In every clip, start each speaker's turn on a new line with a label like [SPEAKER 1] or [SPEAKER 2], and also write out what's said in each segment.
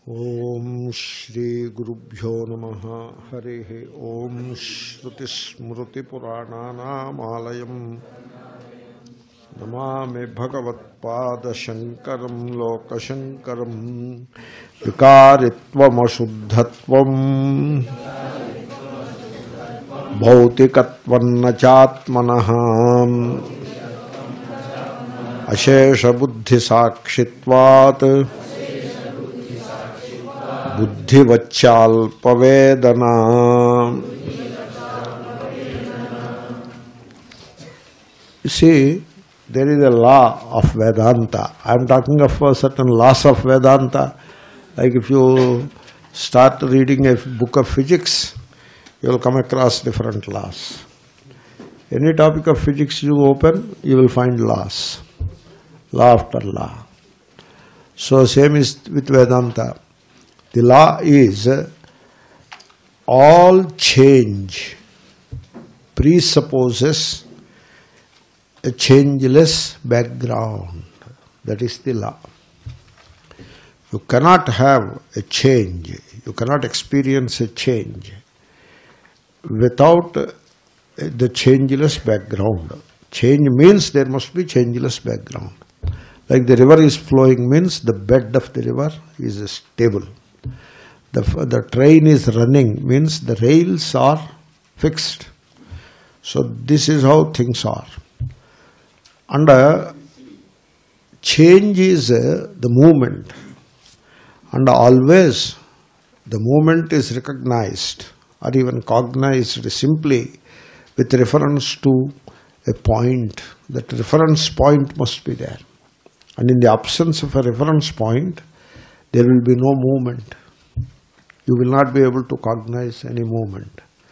[SPEAKER 1] ఓం శ్రీ గురుభ్యో నమః. హరి ఓం. శ్రుతిస్మృతిపురాణానామాలయం నమామి భగవత్పాదశంకరం లోకశంకరం. వికారిత్వమశుద్ధత్వం భౌతికత్వన్న చాత్మనః అశేషబుద్ధిసాక్షిత్వాత్ బుద్ధివచ్చాల్పవేదనా. You see, there is a law of Vedanta. I am talking of certain laws of Vedanta. Like if you start reading a book of physics, you will come across different laws. Any topic of physics you open, you will find laws. Law after law. So same is with Vedanta. The law is all change presupposes a changeless background. That is the law. You cannot have a change, you cannot experience a change without the changeless background. Change means there must be changeless background. Like the river is flowing means the bed of the river is stable. The train is running means the rails are fixed. So this is how things are. And change is the movement. And always the movement is recognized or even cognized simply with reference to a point. That reference point must be there. And in the absence of a reference point, there will be no movement. You will not be able to cognize any movement.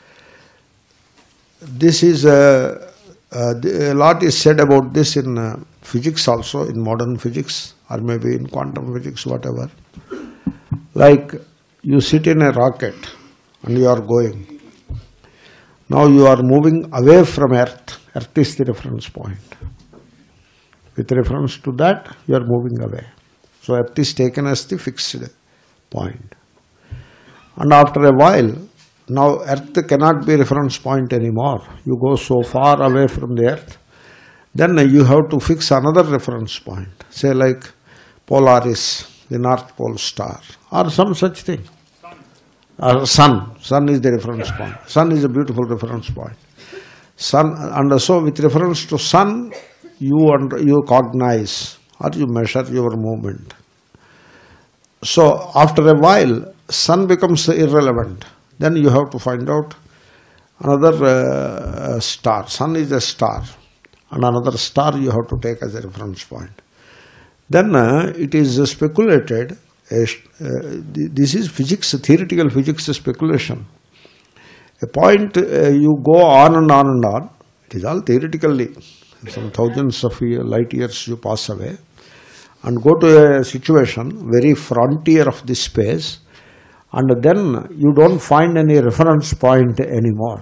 [SPEAKER 1] This is a lot is said about this in physics also, in modern physics or maybe in quantum physics, whatever. Like you sit in a rocket and you are going. Now you are moving away from Earth. Earth is the reference point. With reference to that, you are moving away. So Earth is taken as the fixed point. And after a while, now Earth cannot be reference point anymore. You go so far away from the Earth, then you have to fix another reference point. Say like Polaris, the North Pole star, or some such thing. Or Sun. Sun is the reference point. Sun is a beautiful reference point. Sun, and so with reference to Sun, you cognize or you measure your movement. So after a while, Sun becomes irrelevant. Then you have to find out another star. Sun is a star, and another star you have to take as a reference point. Then it is speculated. This is physics, theoretical physics speculation. A point you go on and on and on. It is all theoretically. Some thousands of light years you pass away and go to a situation, very frontier of this space, and then you don't find any reference point anymore.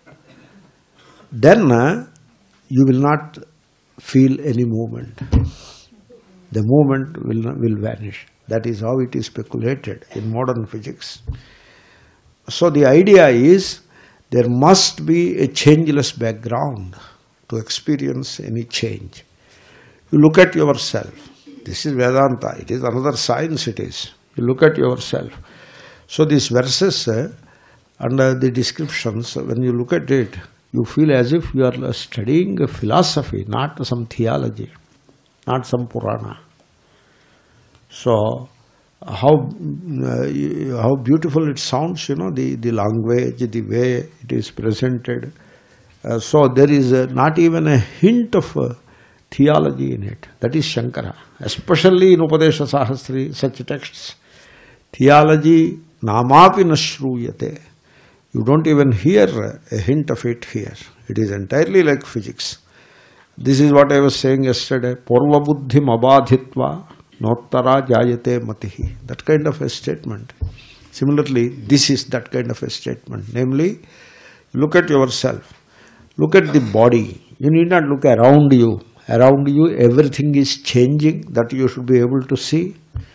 [SPEAKER 1] Then you will not feel any movement. The movement will vanish. That is how it is speculated in modern physics. So the idea is there must be a changeless background to experience any change. You look at yourself. This is Vedanta. It is another science it is. You look at yourself. So these verses and the descriptions, when you look at it, you feel as if you are studying a philosophy, not some theology, not some Purana. So how beautiful it sounds, the language, the way it is presented. So there is not even a hint of theology in it. That is Shankara. Especially in Upadesa Sahasri, such texts. Theology namapi nashruyate. You don't even hear a hint of it here. It is entirely like physics. This is what I was saying yesterday. Purva buddhim abadhitva nottara jayate matihi. That kind of a statement. Similarly, this is that kind of a statement. Namely, look at yourself. Look at the body. You need not look around you. Around you, everything is changing that you should be able to see.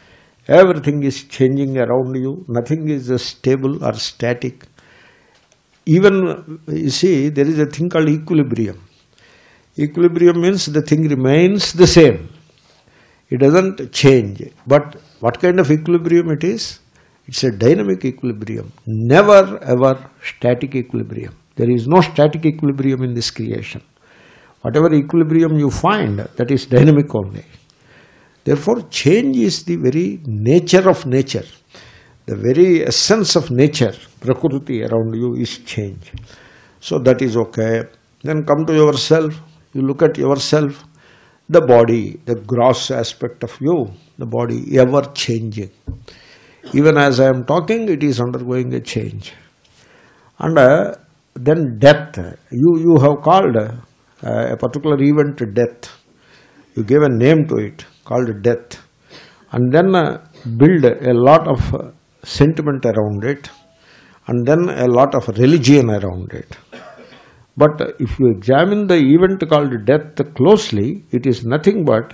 [SPEAKER 1] Everything is changing around you. Nothing is stable or static. Even, you see, there is a thing called equilibrium. Equilibrium means the thing remains the same. It doesn't change. But what kind of equilibrium it is? It's a dynamic equilibrium. Never ever static equilibrium. There is no static equilibrium in this creation. Whatever equilibrium you find, that is dynamic only. Therefore, change is the very nature of nature. The very essence of nature, Prakriti around you is change. So that is okay. Then come to yourself. You look at yourself. The body, the gross aspect of you, the body ever changing. Even as I am talking, it is undergoing a change. And then death. You have called a particular event death. You gave a name to it called death. And then build a lot of sentiment around it. And then a lot of religion around it. But if you examine the event called death closely, it is nothing but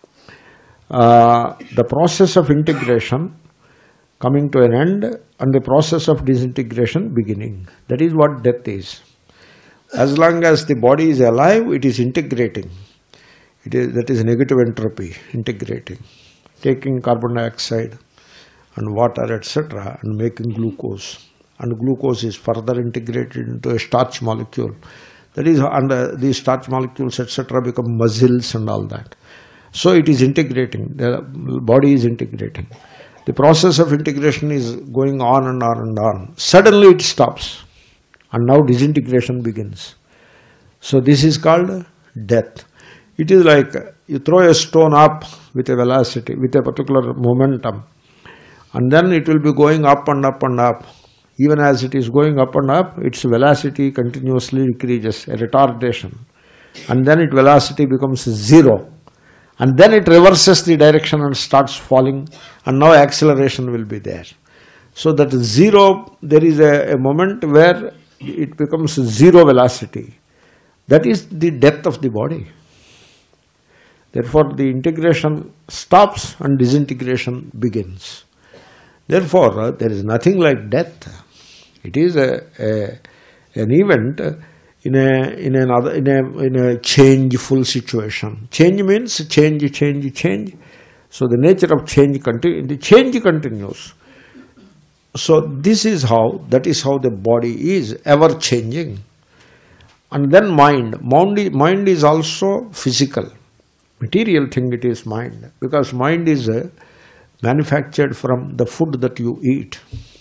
[SPEAKER 1] the process of integration coming to an end and the process of disintegration beginning. That is what death is. As long as the body is alive, it is integrating. That is negative entropy, integrating, taking carbon dioxide and water, etc., and making glucose. And glucose is further integrated into a starch molecule. That is, and these starch molecules, etc., become muscles and all that. So it is integrating. The body is integrating. The process of integration is going on and on and on. Suddenly it stops. And now disintegration begins. So this is called death. It is like you throw a stone up with a velocity, with a particular momentum. And then it will be going up and up and up. Even as it is going up and up, its velocity continuously decreases, a retardation. And then its velocity becomes zero. And then it reverses the direction and starts falling, and now acceleration will be there. So that zero, there is a moment where it becomes zero velocity. That is the death of the body. Therefore, the integration stops and disintegration begins. Therefore, there is nothing like death. It is an event in a changeful situation. Change means change. So the nature of change the change continues. So that is how the body is, ever changing. And then mind is also physical. Material thing it is mind, because mind is manufactured from the food that you eat.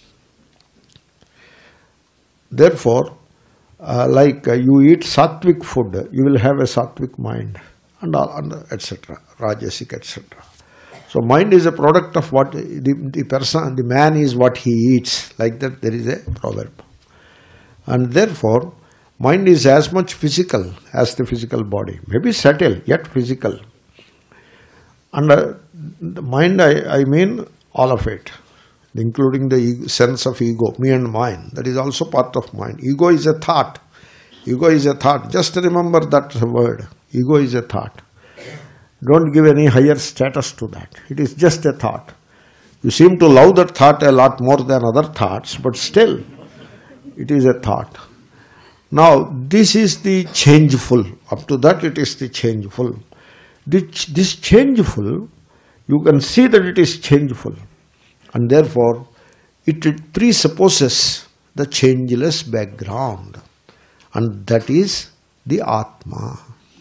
[SPEAKER 1] Therefore, like you eat sattvic food, you will have a sattvic mind, and etc., rajasic, etc. So mind is a product of what the person, the man is what he eats. Like that, there is a proverb. And therefore, mind is as much physical as the physical body. Maybe subtle, yet physical. And the mind, I mean all of it, including the sense of ego, me and mine. That is also part of mind. Ego is a thought. Ego is a thought. Just remember that word. Ego is a thought. Don't give any higher status to that. It is just a thought. You seem to love that thought a lot more than other thoughts, but still, it is a thought. Now, this is the changeful. Up to that, it is the changeful. This changeful, you can see that it is changeful. And therefore, it presupposes the changeless background. And that is the Atma.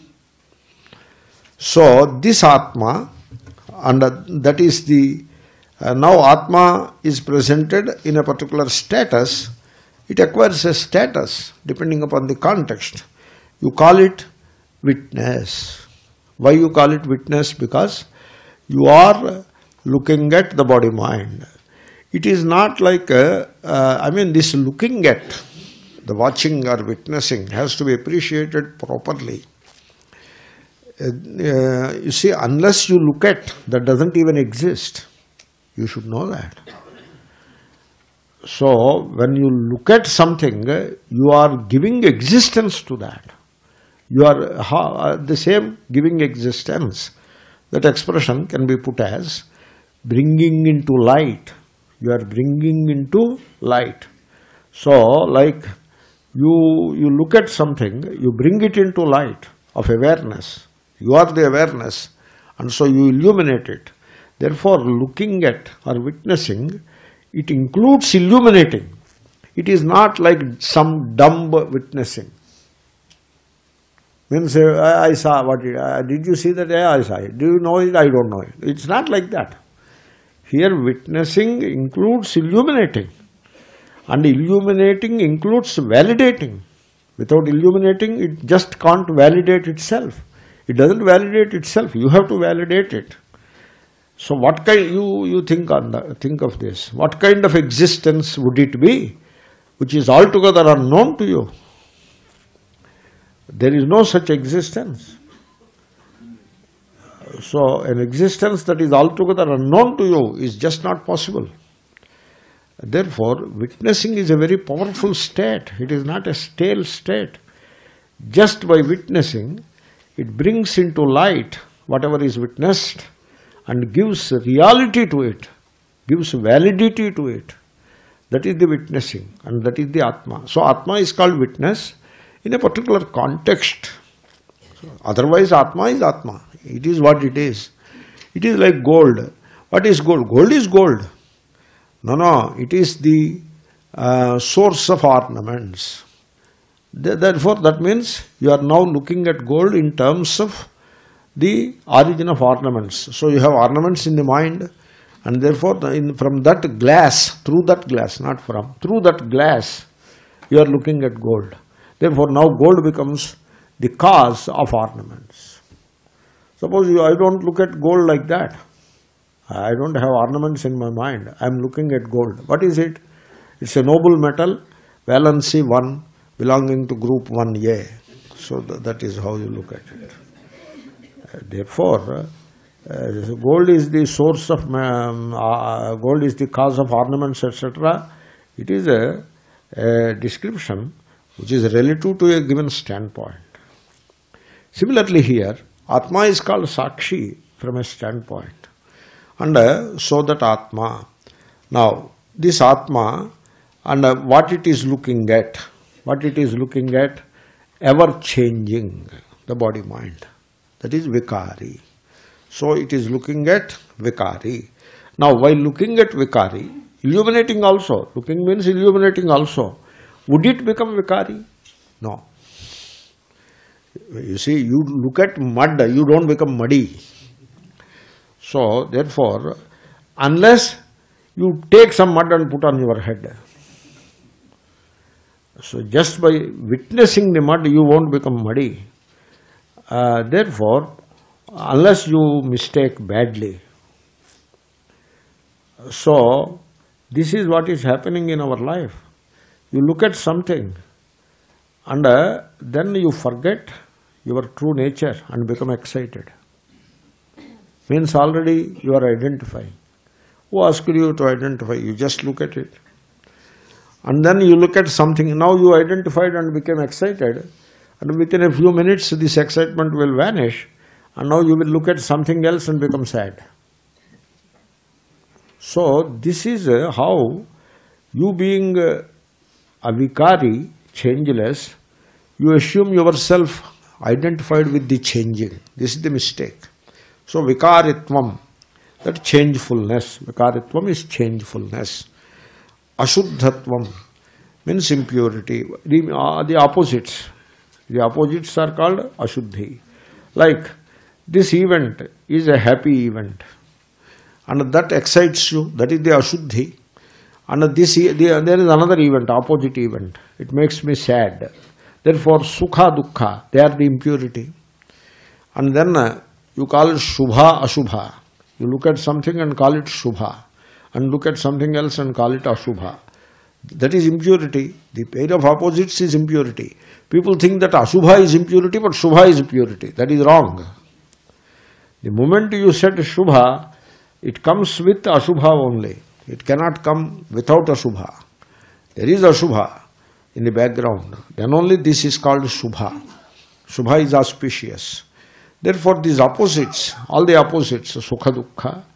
[SPEAKER 1] So, this Atma, and that is the... now Atma is presented in a particular status. It acquires a status depending upon the context. You call it witness. Why you call it witness? Because you are looking at the body-mind. It is not like, this looking at, the watching or witnessing has to be appreciated properly. You see, unless you look at, that doesn't even exist. You should know that. So, when you look at something, you are giving existence to that. You are the same giving existence. That expression can be put as bringing into light. You are bringing into light. So, like you look at something, you bring it into light of awareness. You are the awareness, and so you illuminate it. Therefore, looking at or witnessing, it includes illuminating. It is not like some dumb witnessing. Means I saw what did you see that? Yeah, I saw it. Do you know it? I don't know it. It's not like that. Here witnessing includes illuminating. And illuminating includes validating. Without illuminating, it just can't validate itself. It doesn't validate itself. You have to validate it. So what kind you think of this? What kind of existence would it be, which is altogether unknown to you? There is no such existence. So an existence that is altogether unknown to you is just not possible. Therefore, witnessing is a very powerful state. It is not a stale state. Just by witnessing, it brings into light whatever is witnessed and gives reality to it, gives validity to it. That is the witnessing, and that is the Atma. So Atma is called witness in a particular context. So otherwise Atma is Atma. It is what it is. It is like gold. What is gold? Gold is gold. No, it is the source of ornaments. Therefore, that means you are now looking at gold in terms of the origin of ornaments. So you have ornaments in the mind, and therefore from that glass, through that glass, not from, through that glass, you are looking at gold. Therefore, now gold becomes the cause of ornaments. Suppose I don't look at gold like that. I don't have ornaments in my mind. I am looking at gold. What is it? It's a noble metal, valency 1, belonging to group 1A. So that is how you look at it. Therefore, gold is the source of, gold is the cause of ornaments, etc. It is a description which is relative to a given standpoint. Similarly here, Atma is called Sakshi from a standpoint. And so that Atma. Now, this Atma and what it is looking at, ever changing, the body mind. That is Vikari. So it is looking at Vikari. Now, while looking at Vikari, illuminating also, looking means illuminating also, would it become Vikari? No. You see, you look at mud, you don't become muddy. So, therefore, unless you take some mud and put on your head. So, just by witnessing the mud, you won't become muddy. Therefore, unless you mistake badly. So, this is what is happening in our life. You look at something and then you forget your true nature and become excited. Means already you are identifying. Who asked you to identify? You just look at it. And then you look at something, now you identified and became excited, and within a few minutes this excitement will vanish, and now you will look at something else and become sad. So this is how you being a vikari, changeless, you assume yourself identified with the changing. This is the mistake. So vikaritvam, that changefulness, vikaritvam is changefulness. Ashuddhatvam means impurity. The opposites. The opposites are called ashuddhi. Like this event is a happy event, and that excites you, that is the ashuddhi. And there is another event, opposite event. It makes me sad. Therefore, sukha, dukkha, they are the impurity. And then you call it shubha, ashubha. You look at something and call it shubha, and look at something else and call it ashubha. That is impurity. The pair of opposites is impurity. People think that ashubha is impurity, but shubha is purity. That is wrong. The moment you said shubha, it comes with ashubha only. It cannot come without ashubha. There is ashubha in the background. Then only this is called shubha. Shubha is auspicious. Therefore, these opposites, all the opposites, sukha, dukkha,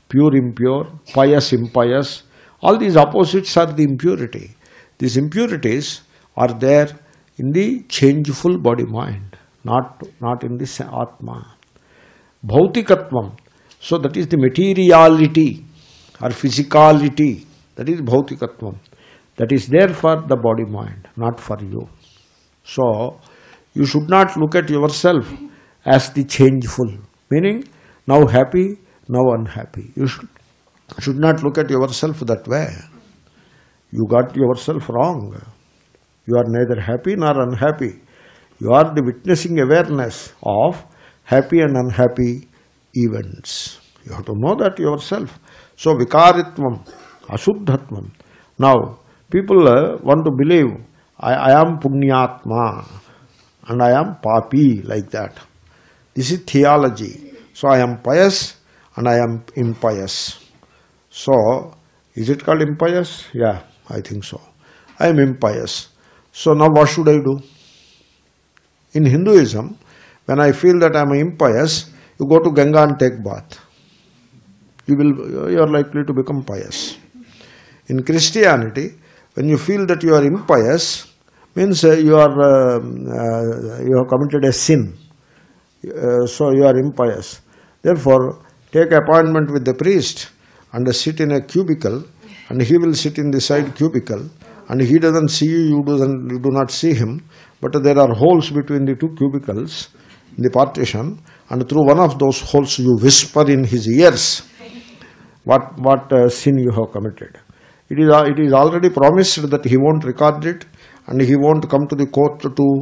[SPEAKER 1] pure, impure, pious, impious. All these opposites are the impurity. These impurities are there in the changeful body-mind, not in the Atma. Bhautikatvam. So that is the materiality or physicality. That is bhautikatvam. That is there for the body-mind, not for you. So you should not look at yourself as the changeful, meaning now happy, now unhappy. You should not look at yourself that way. You got yourself wrong. You are neither happy nor unhappy. You are the witnessing awareness of happy and unhappy events. You have to know that yourself. So vikaritvam, asuddhatvam. Now, people want to believe, I am punyatma and I am papi, like that. This is theology. So I am pious and I am impious. So, is it called impious? Yeah, I think so. I am impious. So now what should I do? In Hinduism, when I feel that I am impious, you go to Ganga and take bath. You are likely to become pious. In Christianity, when you feel that you are impious, means you have committed a sin. So you are impious. Therefore, take appointment with the priest and sit in a cubicle, and he will sit in the side cubicle, and he doesn't see you, you do not see him, but there are holes between the two cubicles in the partition, and through one of those holes you whisper in his ears what sin you have committed. It is already promised that he won't record it, and he won't come to the court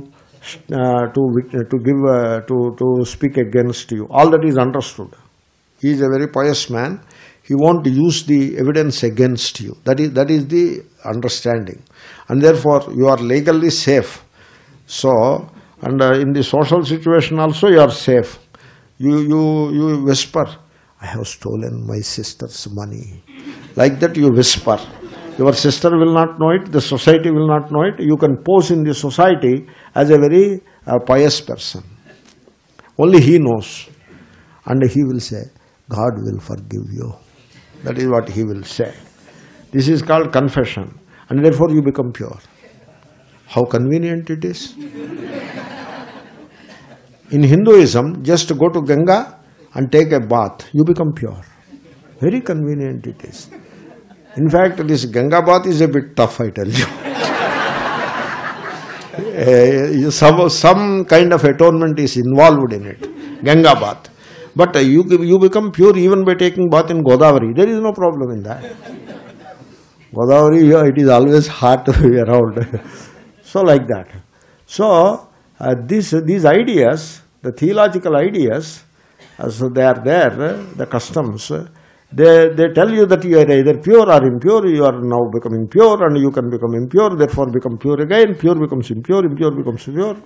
[SPEAKER 1] to speak against you. All that is understood. He is a very pious man. He won't use the evidence against you. That is the understanding. And therefore, you are legally safe. So, and in the social situation also you are safe. You whisper, I have stolen my sister's money. Like that you whisper. Your sister will not know it, the society will not know it. You can pose in the society as a very pious person. Only he knows. And he will say, God will forgive you. That is what he will say. This is called confession. And therefore you become pure. How convenient it is. In Hinduism, just go to Ganga and take a bath. You become pure. Very convenient it is. In fact, this Ganga bath is a bit tough, I tell you. Some kind of atonement is involved in it. Ganga bath. But you become pure even by taking bath in Godavari. There is no problem in that. Godavari, it is always hard to be around. So like that. So these ideas, the theological ideas, so they are there, the customs, they tell you that you are either pure or impure, you are now becoming pure and you can become impure, therefore become pure again, pure becomes impure, impure becomes pure.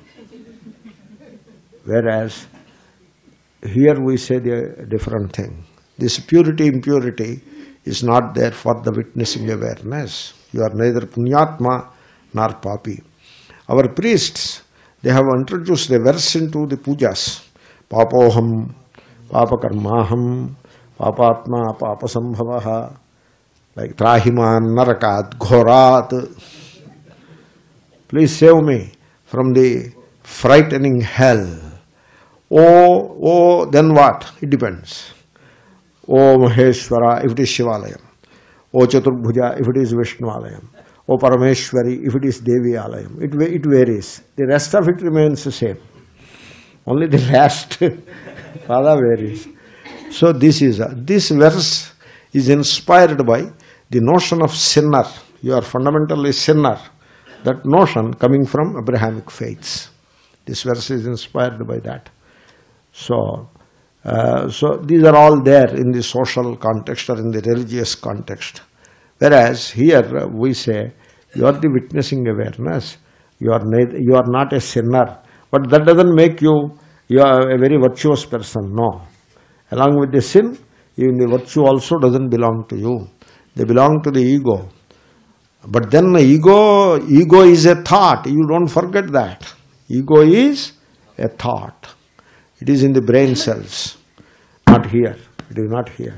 [SPEAKER 1] Whereas here we say the different thing. This purity, impurity is not there for the witnessing awareness. You are neither punyatma nor papi. Our priests, they have introduced a verse into the pujas. Papoham, papakarmaham, papatma, papasambhavaha, like trahiman, narakat, ghorat. Please save me from the frightening hell. Oh, then what? It depends. O Maheshwara, if it is Shivalayam. O Chaturbhuja, if it is Vishnualayam. O Parameshwari, if it is Devi Alayam. It varies. The rest of it remains the same. Only the last Pada varies. So this verse is inspired by the notion of sinner. You are fundamentally sinner. That notion coming from Abrahamic faiths. This verse is inspired by that. So these are all there in the social context or in the religious context. Whereas here we say, you are the witnessing awareness. You are not a sinner. But that doesn't make you are a very virtuous person. No. Along with the sin, even the virtue also doesn't belong to you. They belong to the ego. But then the ego is a thought. You don't forget that. Ego is a thought. It is in the brain cells. Not here. It is not here.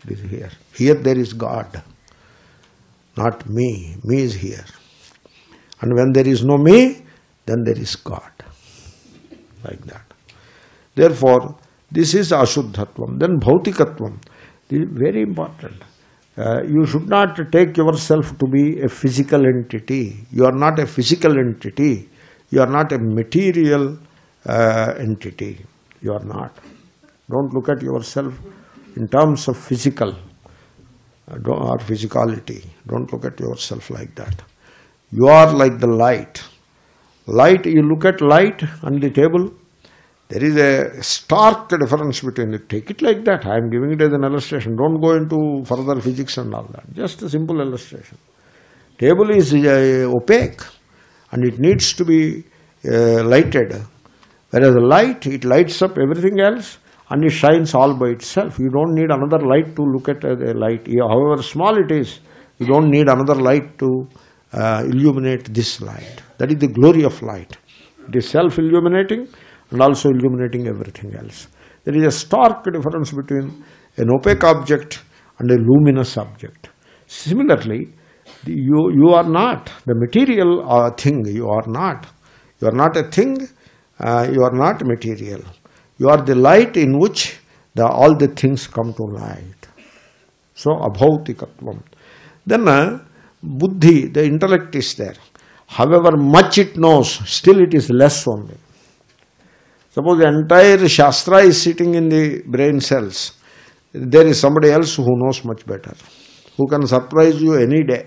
[SPEAKER 1] It is here. Here there is God, not me. Me is here. And when there is no me, then there is God. Like that. Therefore, this is ashuddhatvam. Then bhautikatvam. This is very important. You should not take yourself to be a physical entity. You are not a physical entity. You are not a material entity. You are not. Don't look at yourself in terms of physical or physicality. Don't look at yourself like that. You are like the light. Light, you look at light on the table, there is a stark difference between it. Take it like that. I am giving it as an illustration. Don't go into further physics and all that. Just a simple illustration. Table is opaque and it needs to be lighted. Whereas light, it lights up everything else and it shines all by itself. You don't need another light to look at the light. However small it is, you don't need another light to illuminate this light. That is the glory of light. It is self-illuminating and also illuminating everything else. There is a stark difference between an opaque object and a luminous object. Similarly, you are not the material thing. You are not. You are not a thing. You are not material. You are the light in which all the things come to light. So, abhautikatvam. Then, buddhi, the intellect is there. However much it knows, still it is less only. Suppose the entire Shastra is sitting in the brain cells. There is somebody else who knows much better, who can surprise you any day.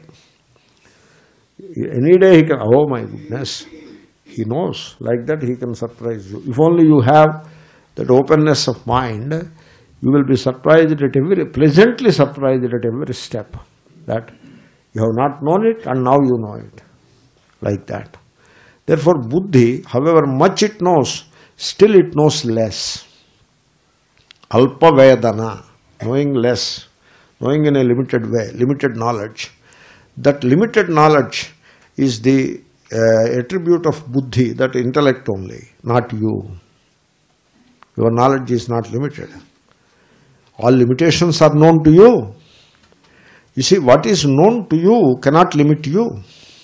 [SPEAKER 1] Any day he can, oh my goodness, he knows. Like that he can surprise you. If only you have that openness of mind, you will be surprised at pleasantly surprised at every step. That you have not known it and now you know it. Like that. Therefore, buddhi, however much it knows, still it knows less. Alpa vedana, knowing less, knowing in a limited way, limited knowledge. That limited knowledge is the attribute of buddhi, that intellect only, not you. Your knowledge is not limited. All limitations are known to you. You see, what is known to you cannot limit you.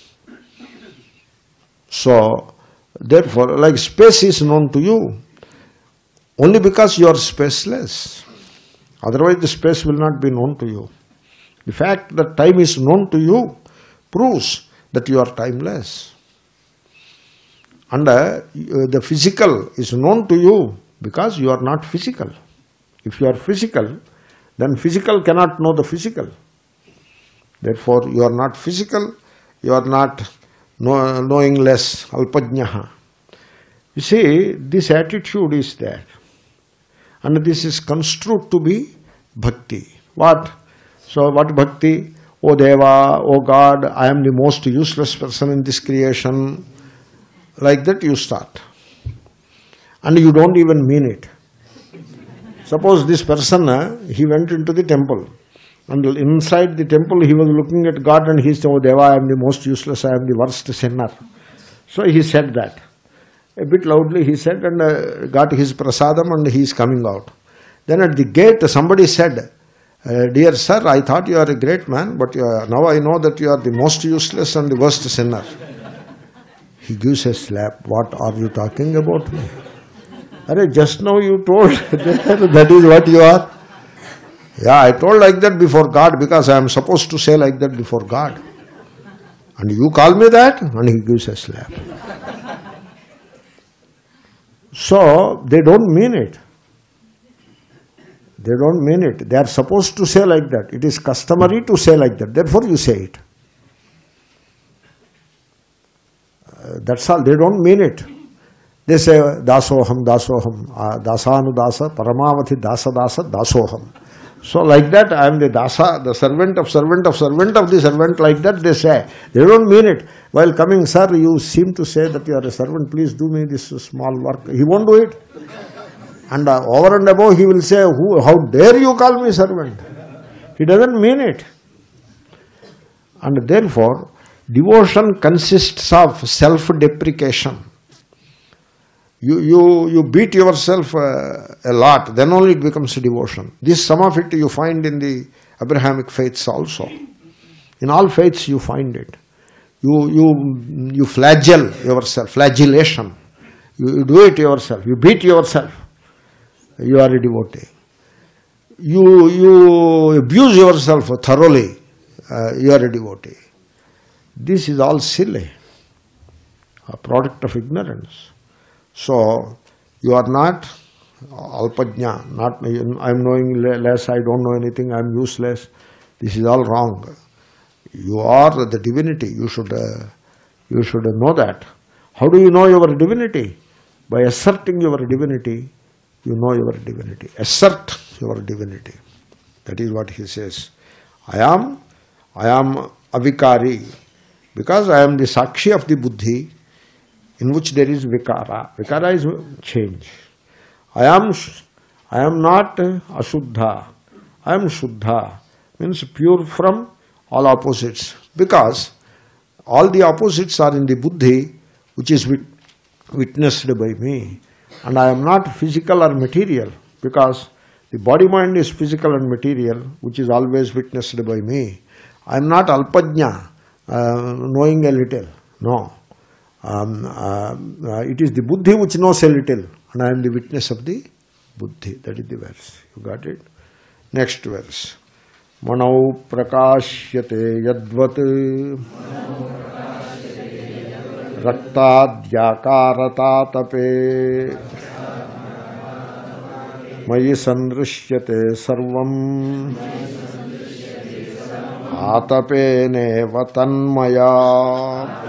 [SPEAKER 1] So, therefore, like space is known to you only because you are spaceless. Otherwise, the space will not be known to you. The fact that time is known to you proves that you are timeless. And the physical is known to you because you are not physical. If you are physical, then physical cannot know the physical. Therefore, you are not physical, you are not knowing less, alpajnaha. You see, this attitude is there. And this is construed to be bhakti. What? So, what bhakti? O Deva, O God, I am the most useless person in this creation. Like that you start. And you don't even mean it. Suppose this person, he went into the temple. And inside the temple he was looking at God and he said, oh Deva, I am the most useless, I am the worst sinner. So he said that. A bit loudly he said and got his prasadam and he is coming out. Then at the gate somebody said, dear sir, I thought you are a great man, but now I know that you are the most useless and the worst sinner. He gives a slap. What are you talking about me? Arey, just now you told that is what you are. Yeah, I told like that before God because I am supposed to say like that before God. And you call me that? And he gives a slap. So, they don't mean it. They don't mean it. They are supposed to say like that. It is customary to say like that. Therefore, you say it. That's all. They don't mean it. They say, dasoham, dasoham, dasanudasa, paramavati, dasa, dasa, dasoham. So like that, I am the dasa, the servant of servant of servant of the servant, like that they say. They don't mean it. While coming, sir, you seem to say that you are a servant, please do me this small work. He won't do it. And over and above, he will say, how dare you call me servant? He doesn't mean it. And therefore, devotion consists of self-deprecation. You beat yourself a lot, then only it becomes a devotion. Some of it you find in the Abrahamic faiths also. In all faiths you find it. You flagell yourself, flagellation. You do it yourself, you beat yourself. You are a devotee. You abuse yourself thoroughly. You are a devotee. This is all silly, a product of ignorance. So, you are not alpajna, not I am knowing less, I don't know anything, I am useless. This is all wrong. You are the divinity, you should know that. How do you know your divinity? By asserting your divinity, you know your divinity. Assert your divinity. That is what he says. I am avikari, because I am the sakshi of the buddhi, in which there is vikara. Vikara is change. I am not ashuddha. I am shuddha. Means pure from all opposites. Because all the opposites are in the buddhi, which is witnessed by me. And I am not physical or material, because the body-mind is physical and material, which is always witnessed by me. I am not alpajna, knowing a little. No. It is the buddhi which knows a little, and I am the witness of the buddhi. That is the verse. You got it? Next verse. Manau prakashyate yadvat raktadyakarata tape mayi sanrishyate sarvam atapene vatanmaya.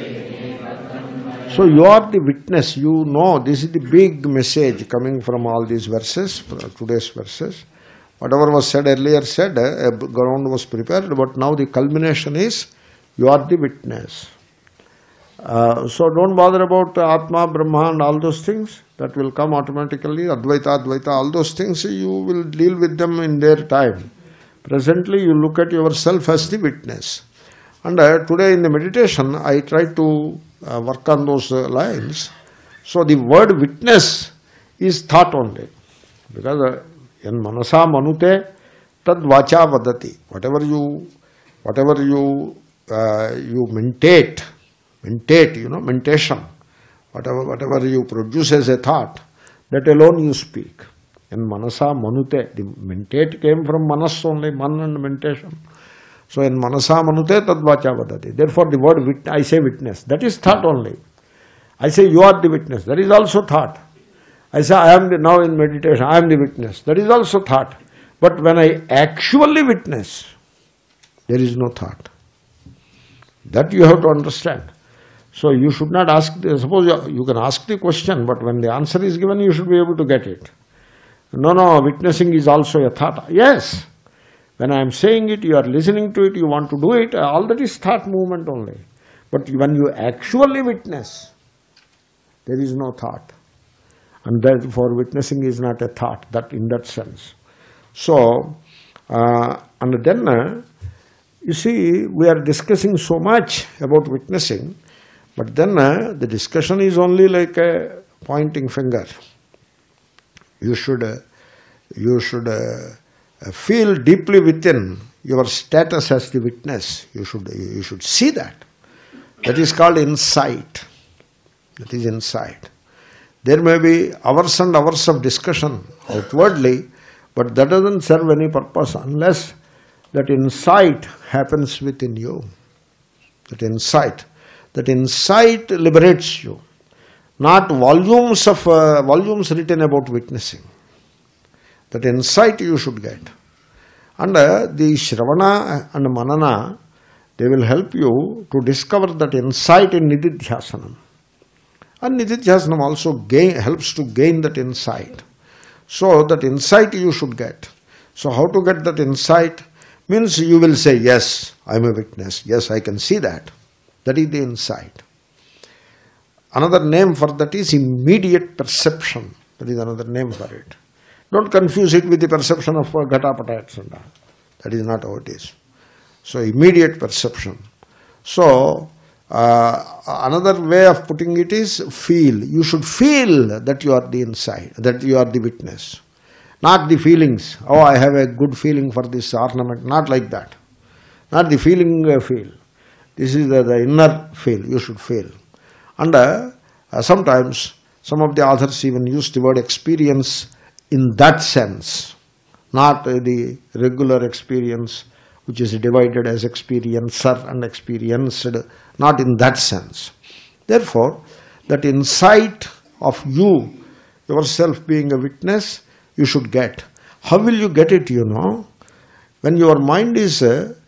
[SPEAKER 1] So you are the witness, you know, this is the big message coming from all these verses, today's verses. Whatever was said earlier said, a ground was prepared, but now the culmination is, you are the witness. So don't bother about Atma, Brahma and all those things, that will come automatically, Advaita, Advaita, all those things, you will deal with them in their time. Presently you look at yourself as the witness. And today in the meditation, I try to work on those lines. So the word witness is thought only. Because in manasa manute tad vacha vadati. Whatever you mentate, mentation, whatever you produce as a thought, that alone you speak. In manasa manute, the mentate came from manas only, man and mentation. So in manasa manute tad vacha vadati. Therefore the word I say witness, that is thought only. I say you are the witness, that is also thought. I say I am now in meditation, I am the witness, that is also thought. But when I actually witness, there is no thought. That you have to understand. So you should not ask, suppose you can ask the question, but when the answer is given, you should be able to get it. No, witnessing is also a thought. Yes. When I am saying it, you are listening to it, you want to do it, all that is thought movement only. But when you actually witness, there is no thought. And therefore witnessing is not a thought, that in that sense. So, and then, you see, we are discussing so much about witnessing, but then the discussion is only like a pointing finger. You should feel deeply within your status as the witness. You should see that. That is called insight. That is insight. There may be hours and hours of discussion outwardly, but that doesn't serve any purpose unless that insight happens within you. That insight liberates you. Not volumes written about witnessing. That insight you should get. And the Shravana and Manana, they will help you to discover that insight in Nididhyasanam. And Nididhyasanam also helps to gain that insight. So that insight you should get. So how to get that insight? Means you will say, yes, I am a witness. Yes, I can see that. That is the insight. Another name for that is immediate perception. That is another name for it. Don't confuse it with the perception of Ghatapata, etc. That is not how it is. So immediate perception. So Another way of putting it is feel. You should feel that you are the inside, that you are the witness. Not the feelings. Oh, I have a good feeling for this ornament. Not like that. Not the feeling feel. This is the inner feel. You should feel. And sometimes some of the authors even use the word experience in that sense. Not the regular experience which is divided as experiencer and experienced. Not in that sense. Therefore, that insight of you, yourself being a witness, you should get. How will you get it, When your mind is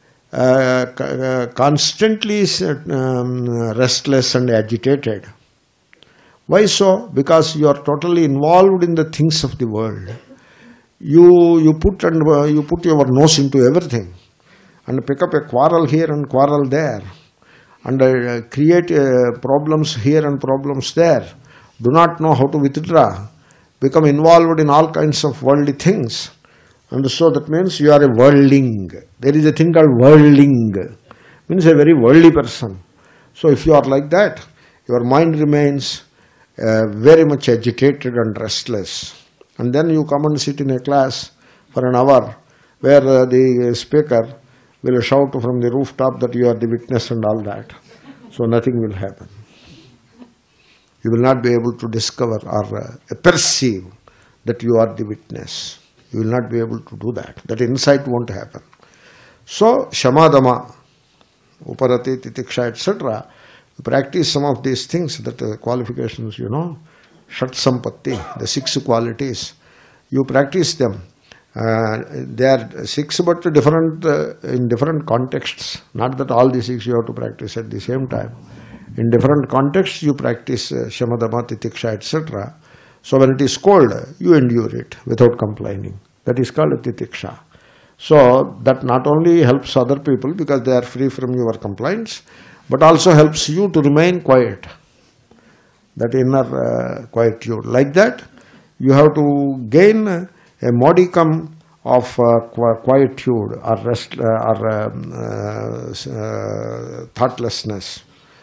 [SPEAKER 1] constantly restless and agitated. Why so? Because you are totally involved in the things of the world. You put your nose into everything and pick up a quarrel here and quarrel there and create problems here and problems there. Do not know how to withdraw. Become involved in all kinds of worldly things. And so that means you are a worldling. There is a thing called worldling. Means a very worldly person. So if you are like that, your mind remains very much agitated and restless. And then you come and sit in a class for an hour where the speaker will shout from the rooftop that you are the witness and all that. So nothing will happen. You will not be able to discover or perceive that you are the witness. You will not be able to do that. That insight won't happen. So, shamadama, uparati, titiksha, etc. Practice some of these things, that qualifications, shat sampatti, the 6 qualities. You practice them. They are 6 but different in different contexts. Not that all the 6 you have to practice at the same time. In different contexts you practice shamadama, titiksha, etc. So when it is cold, you endure it without complaining. That is called titiksha. So that not only helps other people because they are free from your complaints, but also helps you to remain quiet. That inner quietude. Like that, you have to gain a modicum of quietude or rest or thoughtlessness.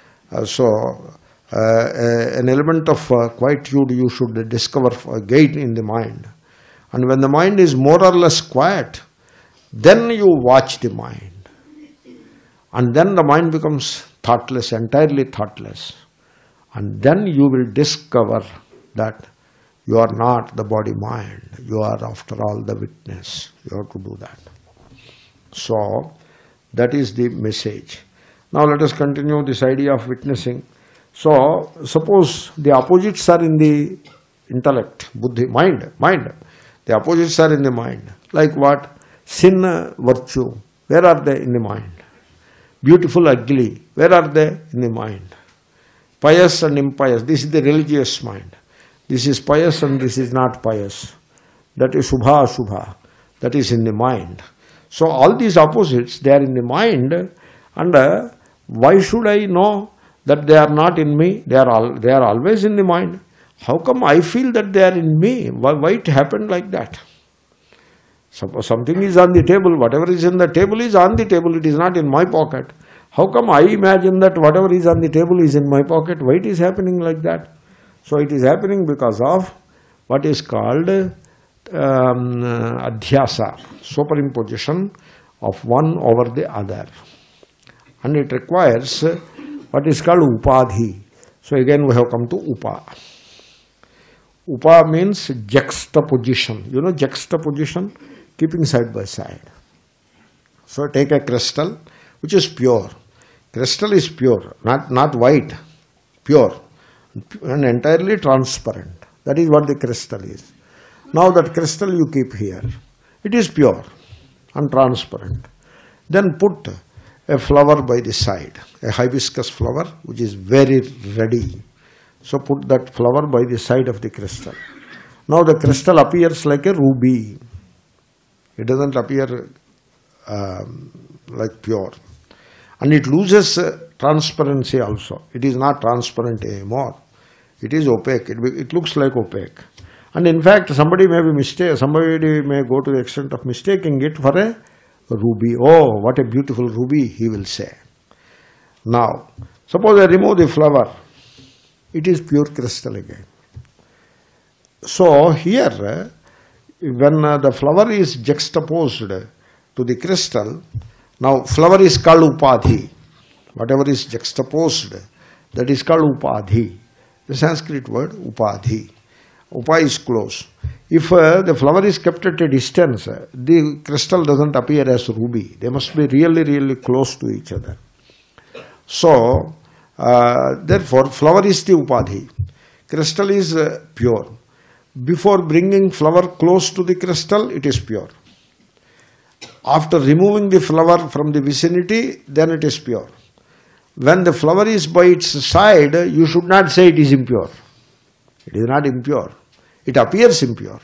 [SPEAKER 1] An element of quietude you should discover again in the mind. And when the mind is more or less quiet, then you watch the mind. And then the mind becomes thoughtless, entirely thoughtless. And then you will discover that you are not the body-mind. You are, after all, the witness. You have to do that. So, that is the message. Now let us continue this idea of witnessing. So, suppose the opposites are in the intellect, buddhi, mind. The opposites are in the mind. Like what? Sin, virtue. Where are they? In the mind. Beautiful, ugly. Where are they? In the mind. Pious and impious. This is the religious mind. This is pious and this is not pious. That is Shubha, Ashubha. That is in the mind. So all these opposites, they are in the mind, and why should I know that they are not in me? They are always in the mind. How come I feel that they are in me? Why it happened like that? Suppose something is on the table, whatever is in the table is on the table, it is not in my pocket. How come I imagine that whatever is on the table is in my pocket? Why it is happening like that? So it is happening because of what is called adhyasa, superimposition of one over the other. And it requires what is called upadhi. So again we have come to upa. Upa means juxtaposition. You know juxtaposition? Keeping side by side. So take a crystal which is pure. Crystal is pure, not white, pure and entirely transparent. That is what the crystal is. Now that crystal you keep here. It is pure and transparent. Then put a flower by the side, a hibiscus flower which is very ready. So put that flower by the side of the crystal. Now the crystal appears like a ruby. It doesn't appear like pure. And it loses transparency also. It is not transparent anymore. It is opaque. It looks like opaque. And in fact, somebody may go to the extent of mistaking it for a ruby. Oh, what a beautiful ruby, he will say. Now, Suppose I remove the flower, it is pure crystal again. So here, when the flower is juxtaposed to the crystal, now flower is called upadhi. Whatever is juxtaposed, that is called upadhi. The Sanskrit word upadhi. Upa is close. If the flower is kept at a distance, the crystal doesn't appear as ruby. They must be really, really close to each other. So, therefore, flower is the upadhi. Crystal is pure. Before bringing flower close to the crystal, it is pure. After removing the flower from the vicinity, then it is pure. When the flower is by its side, you should not say it is impure. It is not impure. It appears impure.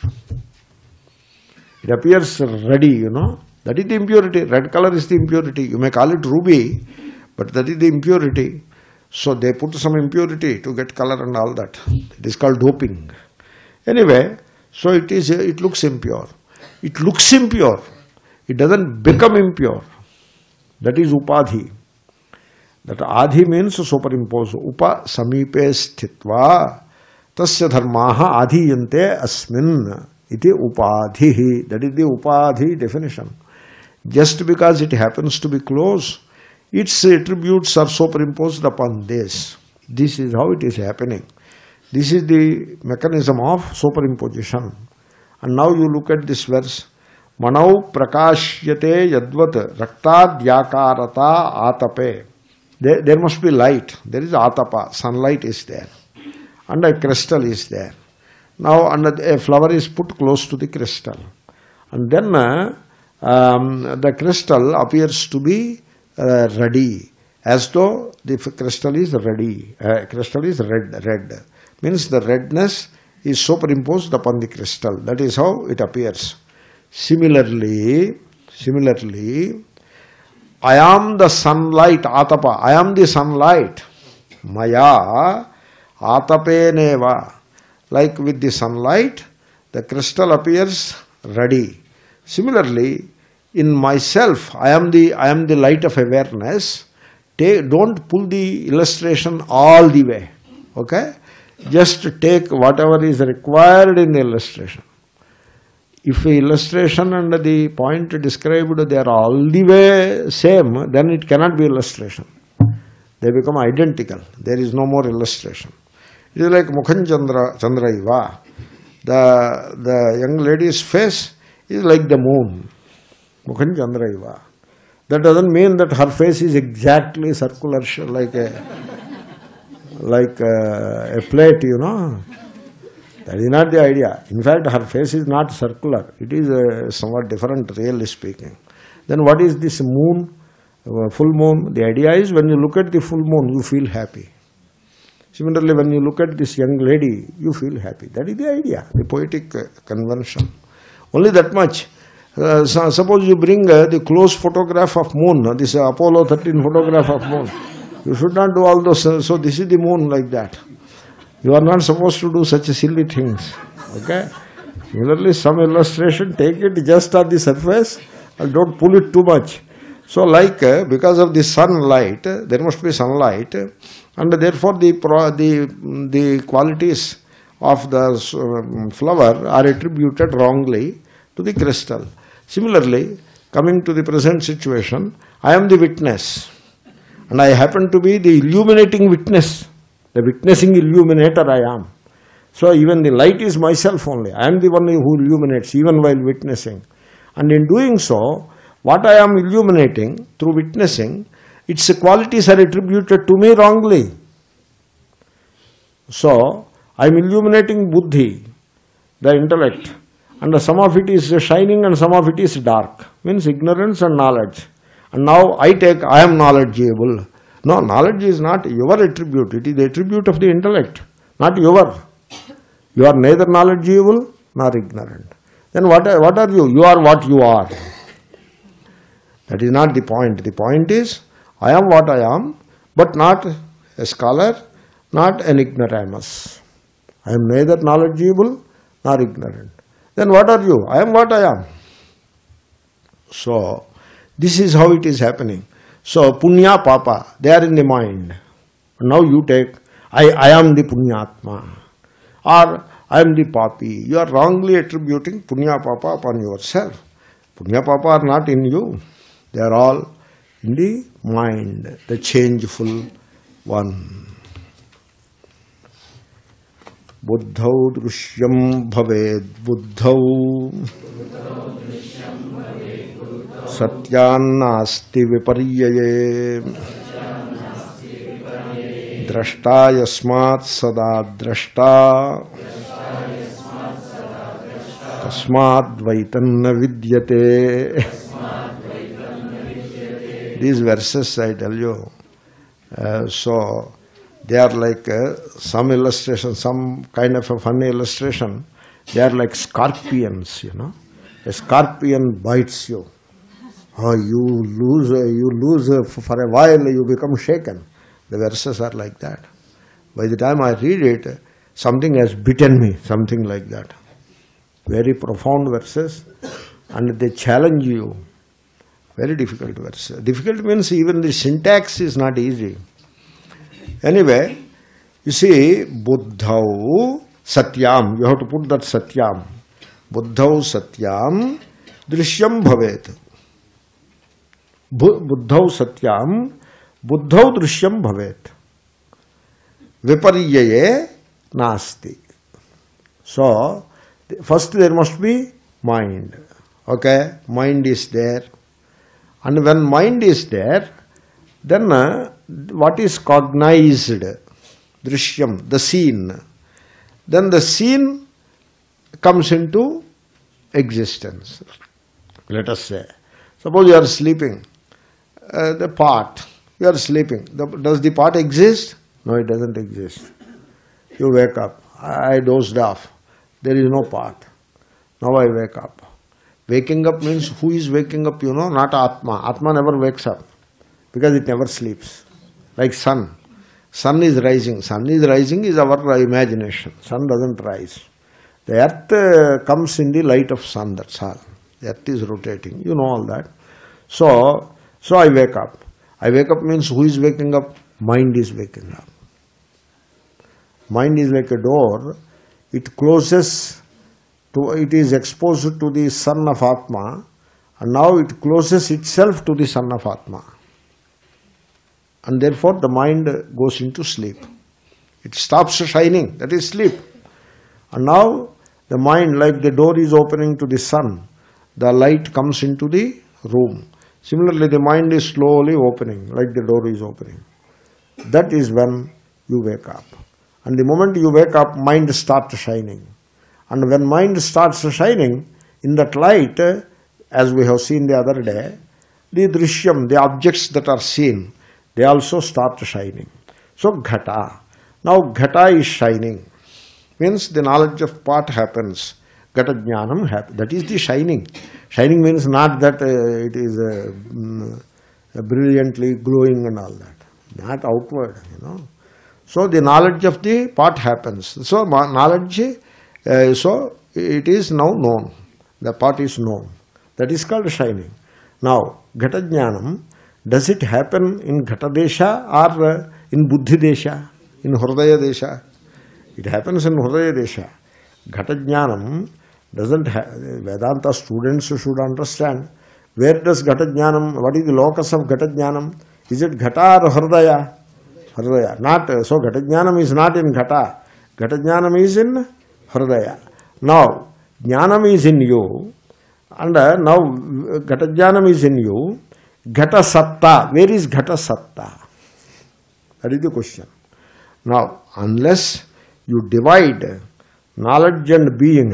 [SPEAKER 1] It appears ruddy, That is the impurity. Red color is the impurity. You may call it ruby, but that is the impurity. So they put some impurity to get color and all that. It is called doping. Anyway, so it looks impure. It looks impure. It doesn't become impure. That is upadhi. That adhi means superimpose. Upa samipe sthitva tasya dharmaha adhiyante asmin iti upadhi. That is the upadhi definition. Just because it happens to be close, its attributes are superimposed upon this. This is how it is happening. This is the mechanism of superimposition. And now you look at this verse. Manau prakashyate yadvat raktadyakarata atape. There must be light. There is atapa. Sunlight is there. And a crystal is there. Now a flower is put close to the crystal. And then the crystal appears to be ruddy. As though the crystal is ruddy. Crystal is red. Means the redness is superimposed upon the crystal. That is how it appears. Similarly, I am the sunlight, atapa. I am the sunlight. Maya atape neva. Like with the sunlight, the crystal appears ruddy. Similarly, in myself, I am the light of awareness. Don't pull the illustration all the way. Okay? Just take whatever is required in the illustration. If the illustration and the point described, they are all the way same, then it cannot be illustration. They become identical. There is no more illustration. It is like Mukhan Chandraiva. The young lady's face is like the moon. Mukhan Chandraiva. That doesn't mean that her face is exactly circular like a plate, That is not the idea. In fact, her face is not circular. It is somewhat different, really speaking. Then what is this moon, full moon? The idea is when you look at the full moon, you feel happy. Similarly, when you look at this young lady, you feel happy. That is the idea, the poetic convention. Only that much. Suppose you bring the close photograph of moon, this Apollo 13 photograph of moon. You should not do all those. So this is the moon like that. You are not supposed to do such silly things. Okay? Similarly, some illustration, take it just on the surface and don't pull it too much. So because of the sunlight, there must be sunlight, and therefore the qualities of the flower are attributed wrongly to the crystal. Similarly, coming to the present situation, I am the witness, and I happen to be the illuminating witness. The witnessing illuminator I am. So even the light is myself only. I am the one who illuminates even while witnessing. And in doing so, what I am illuminating through witnessing, its qualities are attributed to me wrongly. So, I am illuminating buddhi, the intellect, and some of it is shining and some of it is dark. Means ignorance and knowledge. And now I am knowledgeable. No, knowledge is not your attribute. It is the attribute of the intellect, not your. You are neither knowledgeable nor ignorant. Then what are you? You are what you are. That is not the point. The point is, I am what I am, but not a scholar, not an ignoramus. I am neither knowledgeable nor ignorant. Then what are you? I am what I am. So, this is how it is happening. So, punya, papa, they are in the mind. Now you take, I am the Punyatma, or I am the Papi. You are wrongly attributing Punya Papa upon yourself. Punya Papa are not in you. They are all in the mind, the changeful one. Buddhau drishyam bhaved buddhau satyan nasti viparyaye drashta yasmat sada drashta tasmad dvaitam na vidyate. These verses, I tell you, so they are like some illustration, some kind of a funny illustration. They are like scorpions, you know. A scorpion bites you. Oh, you lose for a while, you become shaken. The verses are like that. By the time I read it, something has bitten me, something like that. Very profound verses, and they challenge you. Very difficult verses. Difficult means even the syntax is not easy. Anyway, you see, Buddhau Satyam, you have to put that Satyam. Buddhau Satyam Drishyam Bhavet. Buddhau Satyam Buddhau Drishyam Bhavet. Viparyaye Nasti. So, first there must be mind. Okay, mind is there. And when mind is there, then what is cognized? Drishyam, the scene. Then the scene comes into existence. Let us say, suppose you are sleeping, the pot, you are sleeping. Does the pot exist? No, it doesn't exist. You wake up. I dozed off. There is no pot. Now I wake up. Waking up means who is waking up, you know, not Atma. Atma never wakes up because it never sleeps. Like sun. Sun is rising. Sun is rising is our imagination. Sun doesn't rise. The earth comes in the light of sun, that's all. The earth is rotating. You know all that. So I wake up. I wake up means who is waking up? Mind is waking up. Mind is like a door. It closes to, it is exposed to the sun of Atma, and now it closes itself to the sun of Atma. And therefore the mind goes into sleep. It stops shining, that is sleep. And now the mind, like the door is opening to the sun, the light comes into the room. Similarly, the mind is slowly opening, like the door is opening. That is when you wake up. And the moment you wake up, mind starts shining. And when mind starts shining, in that light, as we have seen the other day, the drishyam, the objects that are seen, they also start shining. So ghata. Now ghata is shining. Means the knowledge of part happens. Ghata jnanam happens. That is the shining. Shining means not that it is brilliantly glowing and all that. Not outward, you know. So the knowledge of the part happens. So knowledge, so it is now known. The part is known. That is called shining. Now, ghata jnanam, does it happen in ghata desha or in buddhi desha, in hridaya desha? It happens in hridaya desha. Ghata jnanam doesn't have, Vedanta students should understand, where does ghata jnanam, what is the locus of ghata jnanam? Is it ghata or hridaya? Hridaya. Not, so ghata jnanam is not in ghata. Ghata jnanam is in hridaya. Now, jnanam is in you, and now ghata jnanam is in you. Ghata satta, where is ghata satta? That is the question. Now, unless you divide knowledge and being,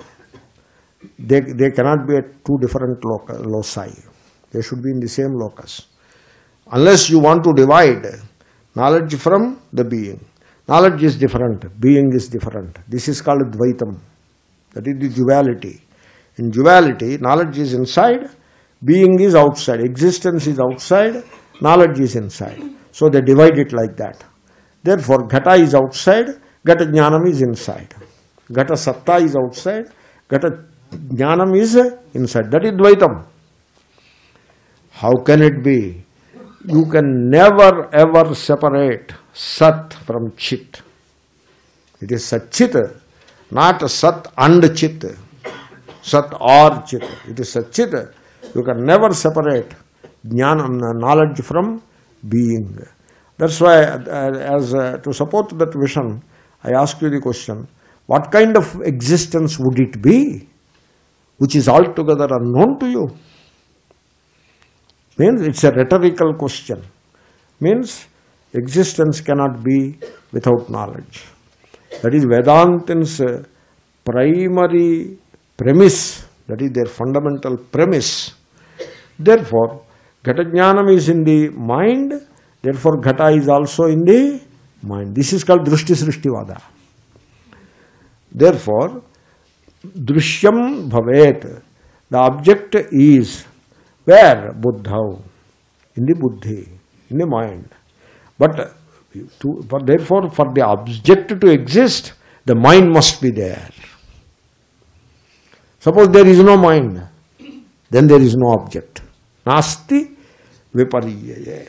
[SPEAKER 1] they cannot be at two different loci. They should be in the same locus. Unless you want to divide knowledge from the being. Knowledge is different, being is different. This is called Dvaitam. That is the duality. In duality, knowledge is inside, being is outside, existence is outside, knowledge is inside. So they divide it like that. Therefore, ghata is outside, ghata jnanam is inside. Ghata satta is outside, ghata jnanam is inside. That is Dvaitam. How can it be? You can never ever separate Sat from Chit. It is Satchit, not Sat and Chit. Sat or Chit. It is Satchit. You can never separate jnana, knowledge from being. That's why, to support that vision, I ask you the question, what kind of existence would it be which is altogether unknown to you? Means it's a rhetorical question. Means existence cannot be without knowledge. That is Vedantin's primary premise. That is their fundamental premise. Therefore, Ghata Jnanam is in the mind. Therefore, Ghata is also in the mind. This is called Drishti Srishtivada. Therefore, Drishyam Bhavet. The object is where? Buddhau. In the buddhi, in the mind. But therefore, for the object to exist, the mind must be there. Suppose there is no mind, then there is no object. Nasti vipariyaya.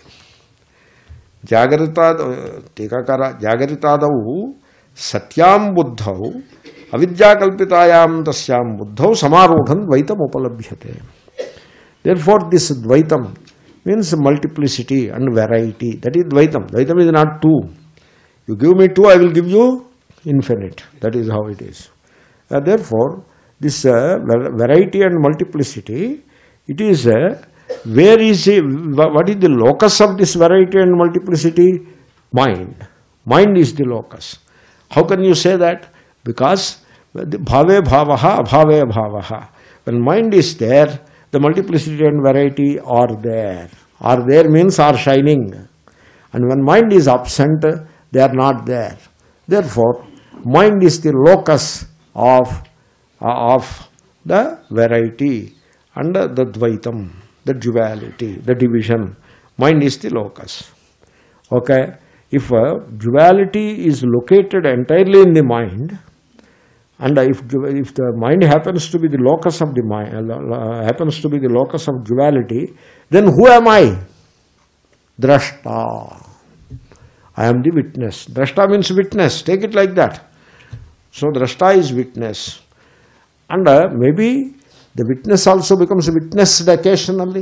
[SPEAKER 1] Jagaritadavu satyam buddhau avidyakalpitayam tasyam buddhau samarudhan dvaitam upalabhyate. Therefore, this dvaitam means multiplicity and variety. That is dvaitam. Dvaitam is not two. You give me two, I will give you infinite. That is how it is. Therefore, this variety and multiplicity, it is where is what is the locus of this variety and multiplicity? Mind. Mind is the locus. How can you say that? Because bhave bhavaha, abhave bhavaha. When mind is there, the multiplicity and variety are there. Are there means are shining. And when mind is absent, they are not there. Therefore, mind is the locus of the variety and the dvaitam, the duality, the division. Mind is the locus. Okay? If duality is located entirely in the mind, and if the mind happens to be the locus of the mind, happens to be the locus of duality, then who am I? Drashta. I am the witness. Drashta means witness. Take it like that. So drashta is witness. And maybe the witness also becomes witnessed occasionally.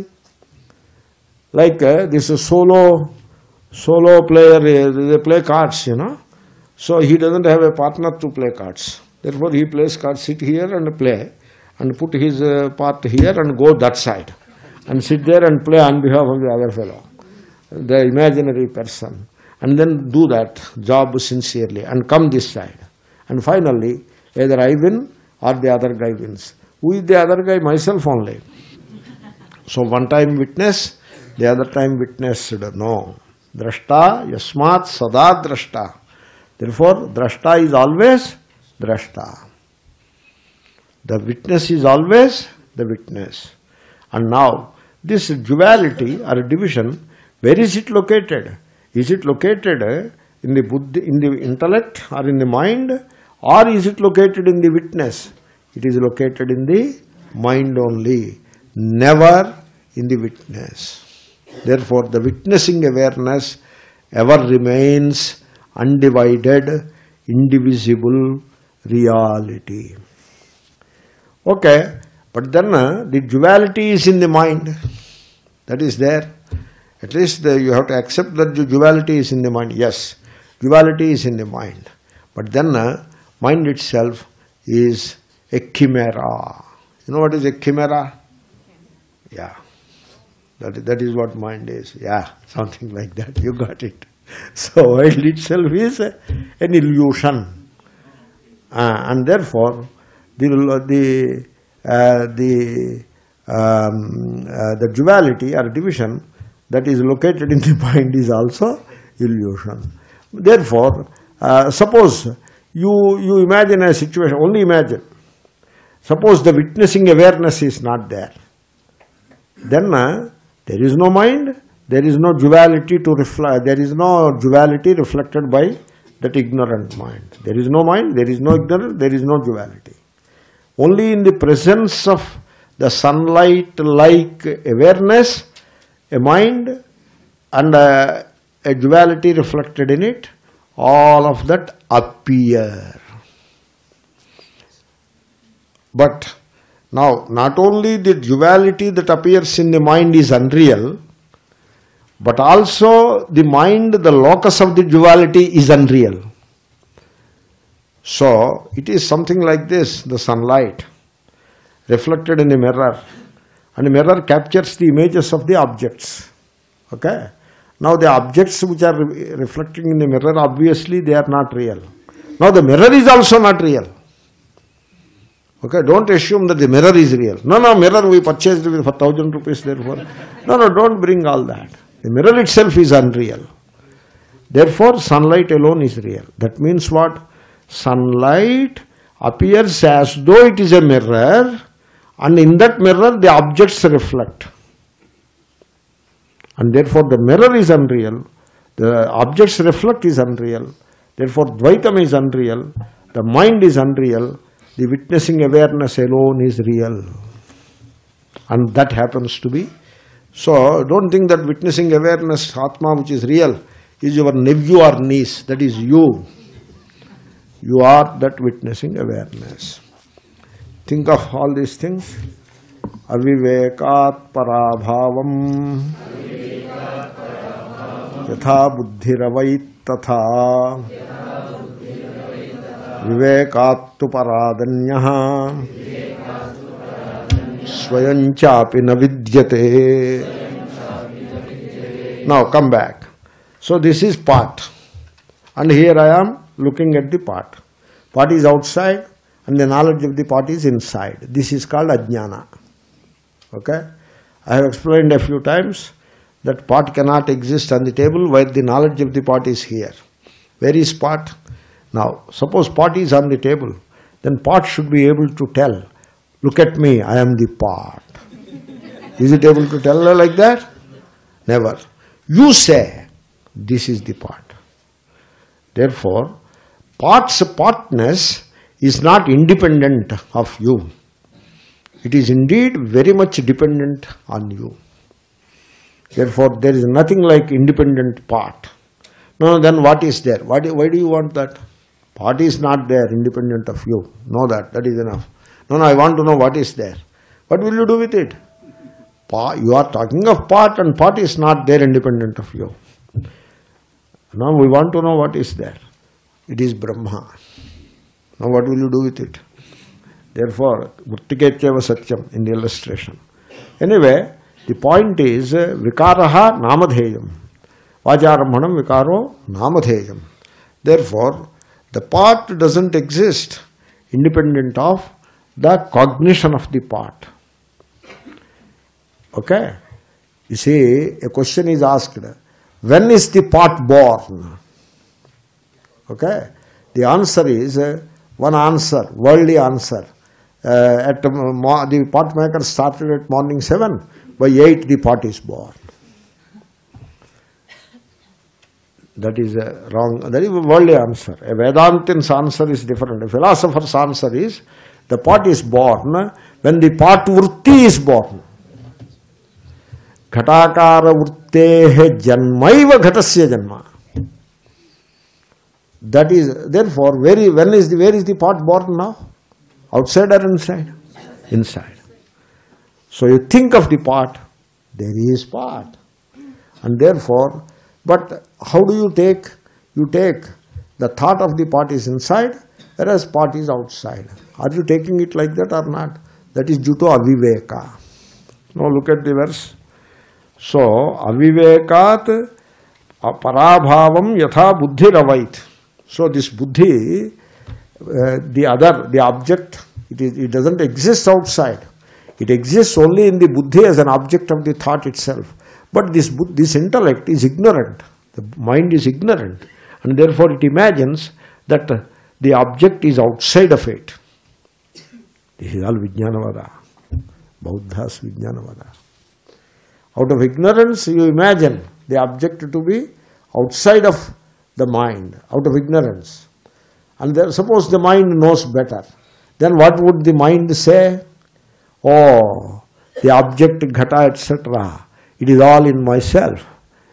[SPEAKER 1] Like this solo player, they play cards, So he doesn't have a partner to play cards. Therefore he plays cards, sit here and play, and put his part here and go that side. And sit there and play on behalf of the other fellow, the imaginary person. And then do that job sincerely and come this side. And finally, either I win or the other guy wins. Who is the other guy? Myself only. So one time witness, the other time witnessed. No. Drashta yasmat sada drashta. Therefore, drashta is always drashta. The witness is always the witness. And now, this duality or division, where is it located? Is it located in the buddhi, in the intellect or in the mind, or is it located in the witness? It is located in the mind only, never in the witness. Therefore, the witnessing awareness ever remains undivided, indivisible reality. Okay, but then the duality is in the mind. That is there. At least you have to accept that the duality is in the mind. Yes, duality is in the mind. But then mind itself is a chimera. You know what is a chimera? Yeah. That is what mind is. Yeah, something like that. You got it. So world itself is an illusion. And therefore, the duality or division that is located in the mind is also illusion. Therefore, suppose you imagine a situation, only imagine. Suppose the witnessing awareness is not there. Then there is no mind, there is no duality to reflect, there is no duality reflected by that ignorant mind. There is no mind, there is no ignorance, there is no duality. Only in the presence of the sunlight-like awareness, a mind and a a duality reflected in it, all of that appear. But now, not only the duality that appears in the mind is unreal, but also the mind, the locus of the duality, is unreal. So, it is something like this, the sunlight reflected in a mirror, and the mirror captures the images of the objects. Okay? Now, the objects which are reflecting in the mirror, obviously they are not real. Now, the mirror is also not real. Okay, don't assume that the mirror is real. No, mirror we purchased for 1,000 rupees therefore. No, don't bring all that. The mirror itself is unreal. Therefore, sunlight alone is real. That means what? Sunlight appears as though it is a mirror, and in that mirror the objects reflect. And therefore the mirror is unreal, the objects reflect is unreal, therefore Dvaitam is unreal, the mind is unreal, the witnessing awareness alone is real. And that happens to be. So don't think that witnessing awareness, Atma, which is real, is your nephew or niece. That is you. You are that witnessing awareness. Think of all these things. Avivekat parabhavam yatha buddhiravait tatha vivekat tu paradanyaha swayanchapi na vidyate. Now come back. So this is part. And here I am looking at the part. Part is outside and the knowledge of the part is inside. This is called ajnana. Okay? I have explained a few times that part cannot exist on the table while the knowledge of the part is here. Where is part? Now, suppose part is on the table, then part should be able to tell, look at me, I am the part. Is it able to tell her like that? Never. You say, this is the part. Therefore, part's partness is not independent of you. It is indeed very much dependent on you. Therefore, there is nothing like independent part. No, then what is there? Why do you want that? Part is not there, independent of you. Know that, that is enough. No, I want to know what is there. What will you do with it? You are talking of part, and part is not there independent of you. Now we want to know what is there. It is Brahma. Now what will you do with it? Therefore, Murtiketyeva Satyam in the illustration. Anyway, the point is, Vikaraha Namadheyam. Vajarambhanam Vikaro Namadheyam. Therefore, the part doesn't exist independent of the cognition of the part. Okay? You see, a question is asked, when is the part born? Okay? The answer is, one answer, worldly answer. The pot maker started at morning 7, by 8 the pot is born. That is a wrong, that is a worldly answer. A Vedantin's answer is different. A philosopher's answer is, the pot is born when the pot vritti is born. Ghatakara vrittehe janmaiva ghatasya janma. That is, therefore, where is the pot born now? Outside or inside? Inside. So you think of the pot, there is pot. And therefore, but how do you take? You take the thought of the pot is inside, whereas pot is outside. Are you taking it like that or not? That is due to aviveka. Now look at the verse. So, avivekat parabhavam yatha buddhiravait. So this buddhi, the object, it doesn't exist outside. It exists only in the buddhi as an object of the thought itself. But this intellect is ignorant. The mind is ignorant. And therefore it imagines that the object is outside of it. This is all Vijnanavada. Bauddha's Vijnanavada. Out of ignorance you imagine the object to be outside of the mind, out of ignorance. And then suppose the mind knows better. Then what would the mind say? Oh, the object, ghata, etc. It is all in myself.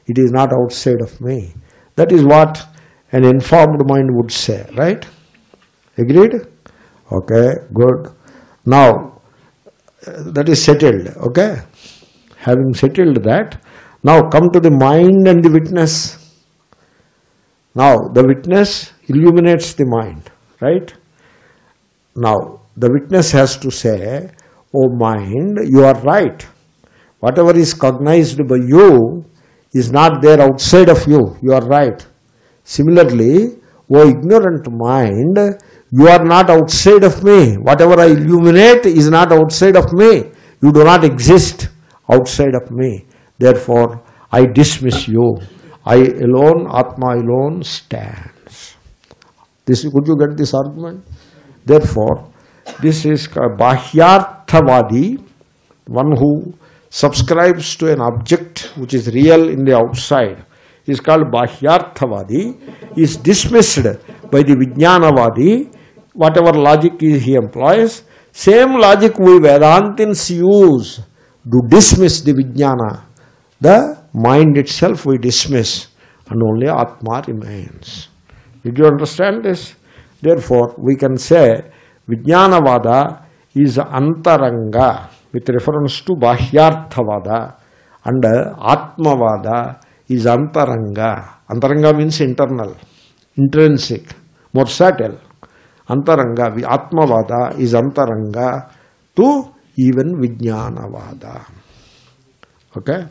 [SPEAKER 1] It is not outside of me. That is what an informed mind would say, right? Agreed? Okay, good. Now, that is settled, okay? Having settled that, now come to the mind and the witness. Now, the witness illuminates the mind, right? Now, the witness has to say, "Oh mind, you are right. Whatever is cognized by you is not there outside of you. You are right. Similarly, O ignorant mind, you are not outside of me. Whatever I illuminate is not outside of me. You do not exist outside of me. Therefore, I dismiss you. I alone, Atma alone stands." Could you get this argument? Therefore, this is Bahyarthavadi, one who subscribes to an object which is real in the outside, is called Bahyarthavadi, is dismissed by the Vijnanavadi, whatever logic he employs. Same logic we Vedantins use to dismiss the Vijnana. The mind itself we dismiss and only Atma remains. Did you understand this? Therefore, we can say Vijnanavada is Antaranga with reference to Bahyarthavada, and Atmavada is Antaranga. Antaranga means internal, intrinsic, more subtle. Antaranga, Atmavada is Antaranga to even Vijnanavada. Okay?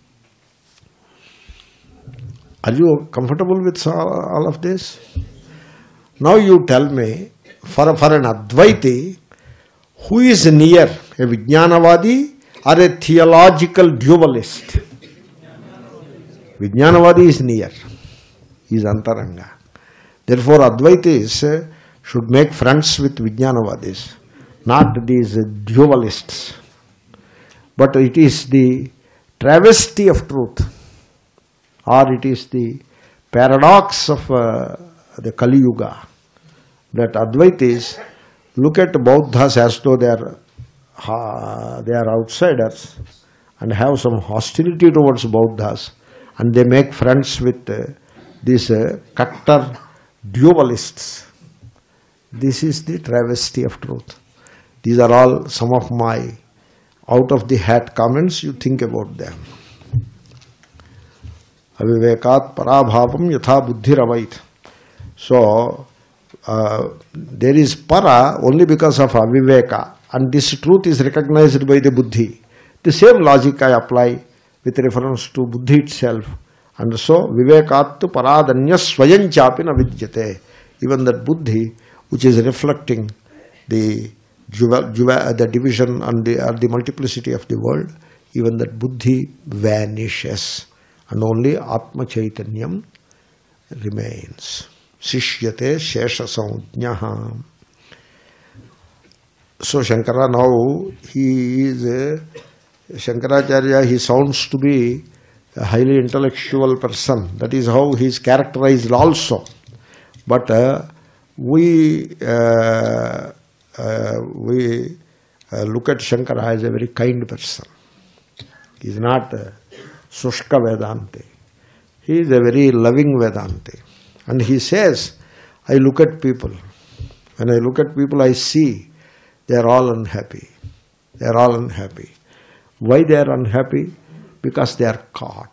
[SPEAKER 1] Are you comfortable with all of this? Now you tell me, for an Advaiti, who is near, a Vijnanavadi or a theological dualist? Vijnanavadi is near, he is Antaranga. Therefore Advaitis should make friends with Vijnanavadis, not these dualists. But it is the travesty of truth, or it is the paradox of the Kali Yuga, that Advaitis look at Bauddhas as though they are outsiders and have some hostility towards Bauddhas, and they make friends with these Kattar dualists. This is the travesty of truth. These are all some of my out-of-the-hat comments. You think about them. Avivekat parabhavam yatha buddhiravait. So, there is para only because of aviveka, and this truth is recognized by the buddhi. The same logic I apply with reference to buddhi itself. And so, vivekattu paradanya swayanchapi na vidyate. Even that buddhi, which is reflecting the division and the multiplicity of the world, even that buddhi vanishes, and only Atma Chaitanyam remains. Sishyate Shesha Saujñaha. So Shankara now, he is Shankaracharya, he sounds to be a highly intellectual person. That is how he is characterized also. But we look at Shankara as a very kind person. He is not Sushka Vedanti. He is a very loving Vedanti. And he says, I look at people. When I look at people, I see they are all unhappy. They are all unhappy. Why they are unhappy? Because they are caught.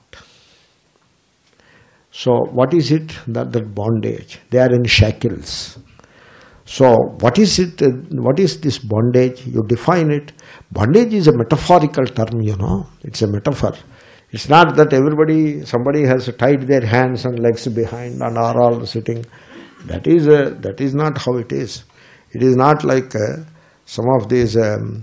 [SPEAKER 1] So what is it? That bondage. They are in shackles. So what is it? What is this bondage? You define it. Bondage is a metaphorical term, you know. It's a metaphor. It's not that somebody has tied their hands and legs behind and are all sitting. That is not how it is. It is not like some of these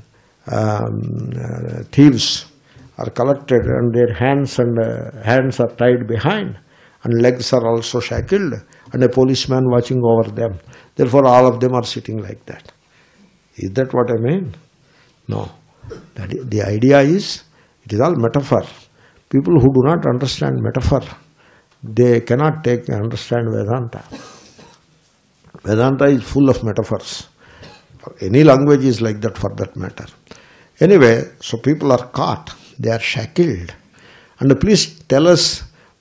[SPEAKER 1] thieves are collected and their hands are tied behind and legs are also shackled and a policeman watching over them. Therefore all of them are sitting like that. Is that what I mean? No. The idea is, it is all metaphor. People who do not understand metaphor, they cannot understand Vedanta. Vedanta is full of metaphors. Any language is like that for that matter. Anyway, so people are caught, they are shackled. And please tell us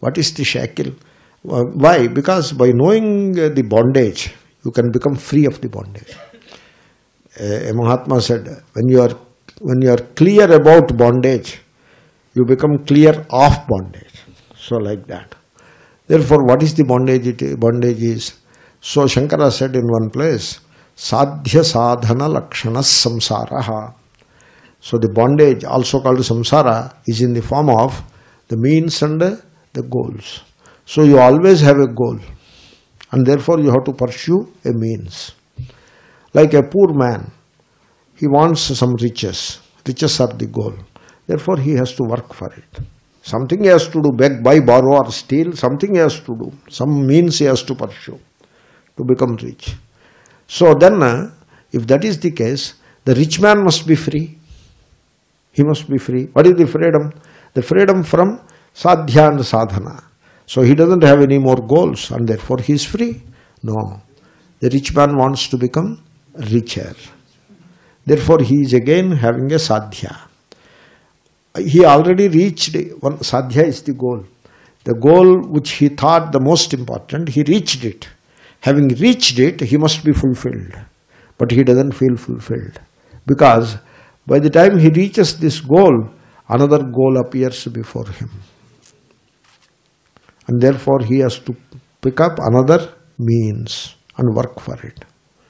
[SPEAKER 1] What is the shackle? Why? Because by knowing the bondage, you can become free of the bondage. A Mahatma said, when you are clear about bondage, you become clear of bondage. So like that. Therefore, what is the bondage? Bondage is, so Shankara said in one place, sadhya sadhana lakshanas samsaraha. So the bondage, also called samsara, is in the form of the means and the goals. So you always have a goal, and therefore you have to pursue a means. Like a poor man, he wants some riches. Riches are the goal. Therefore he has to work for it. Something he has to do, beg, buy, borrow or steal, something he has to do. Some means he has to pursue to become rich. So then, if that is the case, the rich man must be free. He must be free. What is the freedom? The freedom from sadhya and sadhana. So he doesn't have any more goals and therefore he is free. No. The rich man wants to become richer. Therefore he is again having a sadhya. He already reached, one sadhya is the goal. The goal which he thought the most important, he reached it. Having reached it, he must be fulfilled. But he doesn't feel fulfilled. Because by the time he reaches this goal, another goal appears before him. And therefore he has to pick up another means and work for it.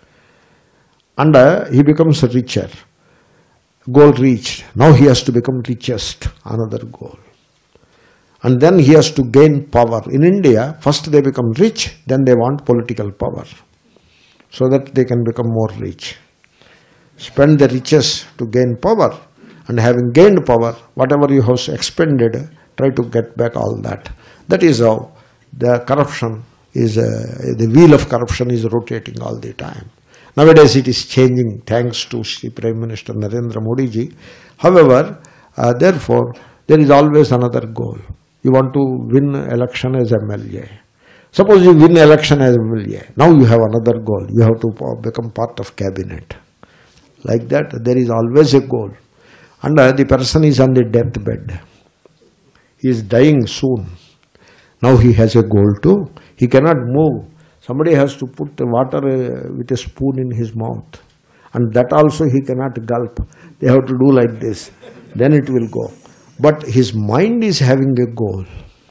[SPEAKER 1] And he becomes richer. Goal reached. Now he has to become richest, another goal. And then he has to gain power. In India, first they become rich, then they want political power, so that they can become more rich. Spend the riches to gain power, and having gained power, whatever you have expended, try to get back all that. That is how the corruption is, the wheel of corruption is rotating all the time. Nowadays it is changing thanks to Sri Prime Minister Narendra Modi ji. However, therefore, there is always another goal. You want to win election as MLA. Suppose you win election as MLA. Now you have another goal. You have to become part of cabinet. Like that, there is always a goal. And the person is on the deathbed. He is dying soon. Now he has a goal too. He cannot move. Somebody has to put the water with a spoon in his mouth. And that also he cannot gulp. They have to do like this. Then it will go. But his mind is having a goal.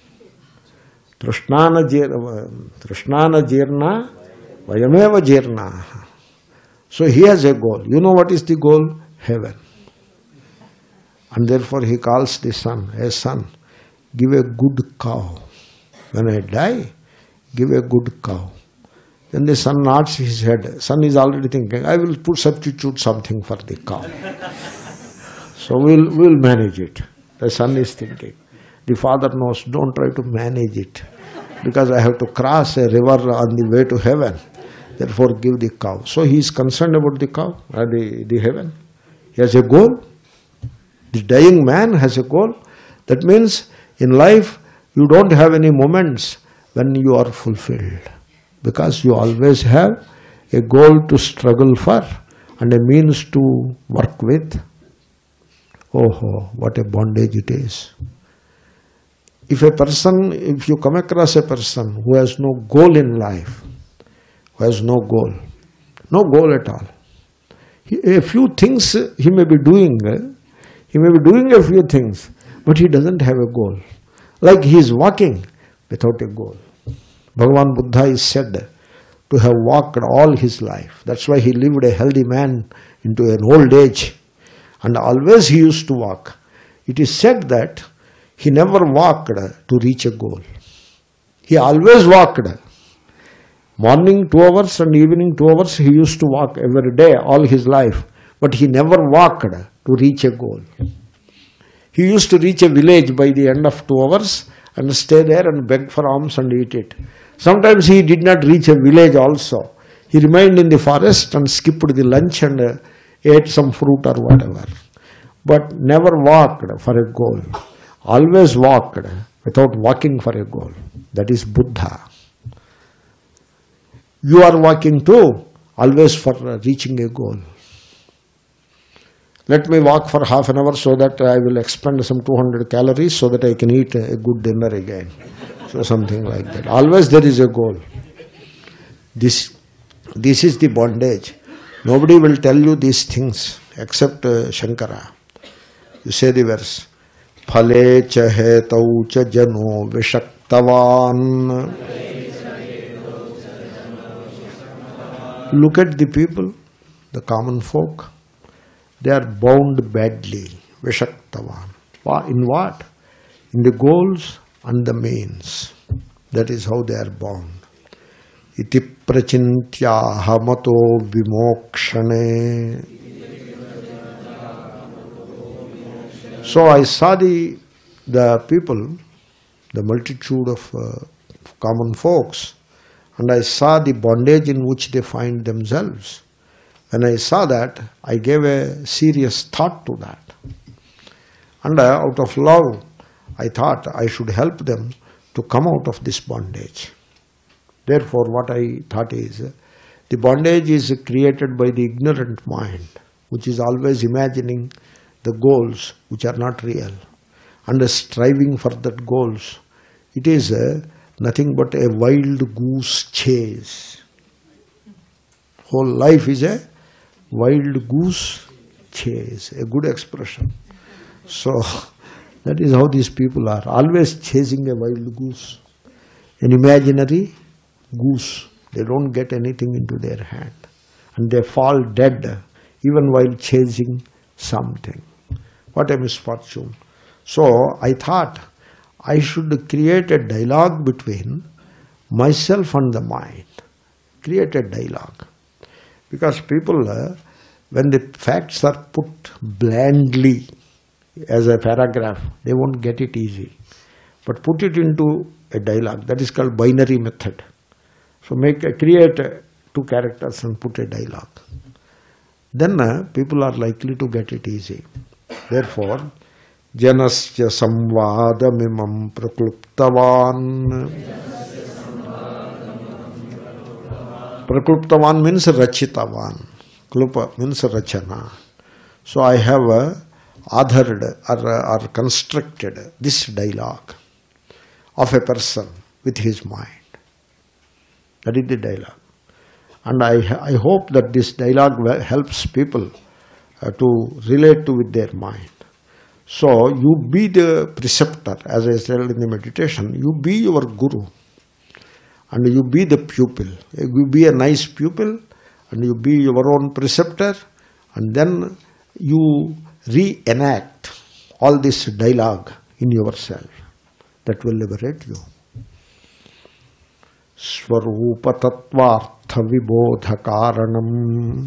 [SPEAKER 1] Trashnana jirna, vayameva jirna. So he has a goal. You know what is the goal? Heaven. And therefore he calls the son, hey son, give a good cow. When I die, give a good cow. Then the son nods his head. Son is already thinking, I will substitute something for the cow. So we'll manage it. The son is thinking. The father knows, don't try to manage it, because I have to cross a river on the way to heaven. Therefore give the cow. So he is concerned about the cow, the heaven. He has a goal. The dying man has a goal. That means in life you don't have any moments when you are fulfilled, because you always have a goal to struggle for and a means to work with. Oh, what a bondage it is. If you come across a person who has no goal in life, who has no goal at all, a few things he may be doing a few things, but he doesn't have a goal. Like he is walking without a goal. Bhagavan Buddha is said to have walked all his life. That's why he lived a healthy man into an old age. And always he used to walk. It is said that he never walked to reach a goal. He always walked. Morning 2 hours and evening 2 hours he used to walk every day, all his life. But he never walked to reach a goal. He used to reach a village by the end of 2 hours and stay there and beg for alms and eat it. Sometimes he did not reach a village also. He remained in the forest and skipped the lunch and ate some fruit or whatever. But never walked for a goal. Always walked without walking for a goal. That is Buddha. You are walking too, always for reaching a goal. Let me walk for half an hour so that I will expend some 200 calories so that I can eat a good dinner again. So something like that. Always there is a goal. This is the bondage. Nobody will tell you these things except Shankara. You say the verse. Phale cha hetau cha jano vishaktavan. Look at the people, the common folk. They are bound badly. Vishaktavan. In what? In the goals and the means. That is how they are bound. Iti prachintyaha mato vimokshane. So I saw the people, the multitude of common folks, and I saw the bondage in which they find themselves. When I saw that, I gave a serious thought to that. And out of love, I thought I should help them to come out of this bondage. Therefore, what I thought is, the bondage is created by the ignorant mind, which is always imagining the goals which are not real, and striving for that goals. It is nothing but a wild goose chase. Whole life is a wild goose chase, a good expression. So, that is how these people are, always chasing a wild goose, an imaginary goose. They don't get anything into their hand, and they fall dead even while chasing something. What a misfortune. So I thought I should create a dialogue between myself and the mind. Create a dialogue. Because people, when the facts are put blandly as a paragraph, they won't get it easy. But put it into a dialogue. That is called binary method. So create two characters and put a dialogue. Then people are likely to get it easy. Therefore, janasya samvadamimam prakluptavan. Prakluptavan means rachitavan. Klupa means rachana. So I have authored or constructed this dialogue of a person with his mind. That is the dialogue. And I hope that this dialogue helps people to relate to with their mind. So you be the preceptor, as I said in the meditation, you be your guru and you be the pupil. You be a nice pupil and you be your own preceptor, and then you reenact all this dialogue in yourself. That will liberate you. Swarupa tattvartha vibodha karanam.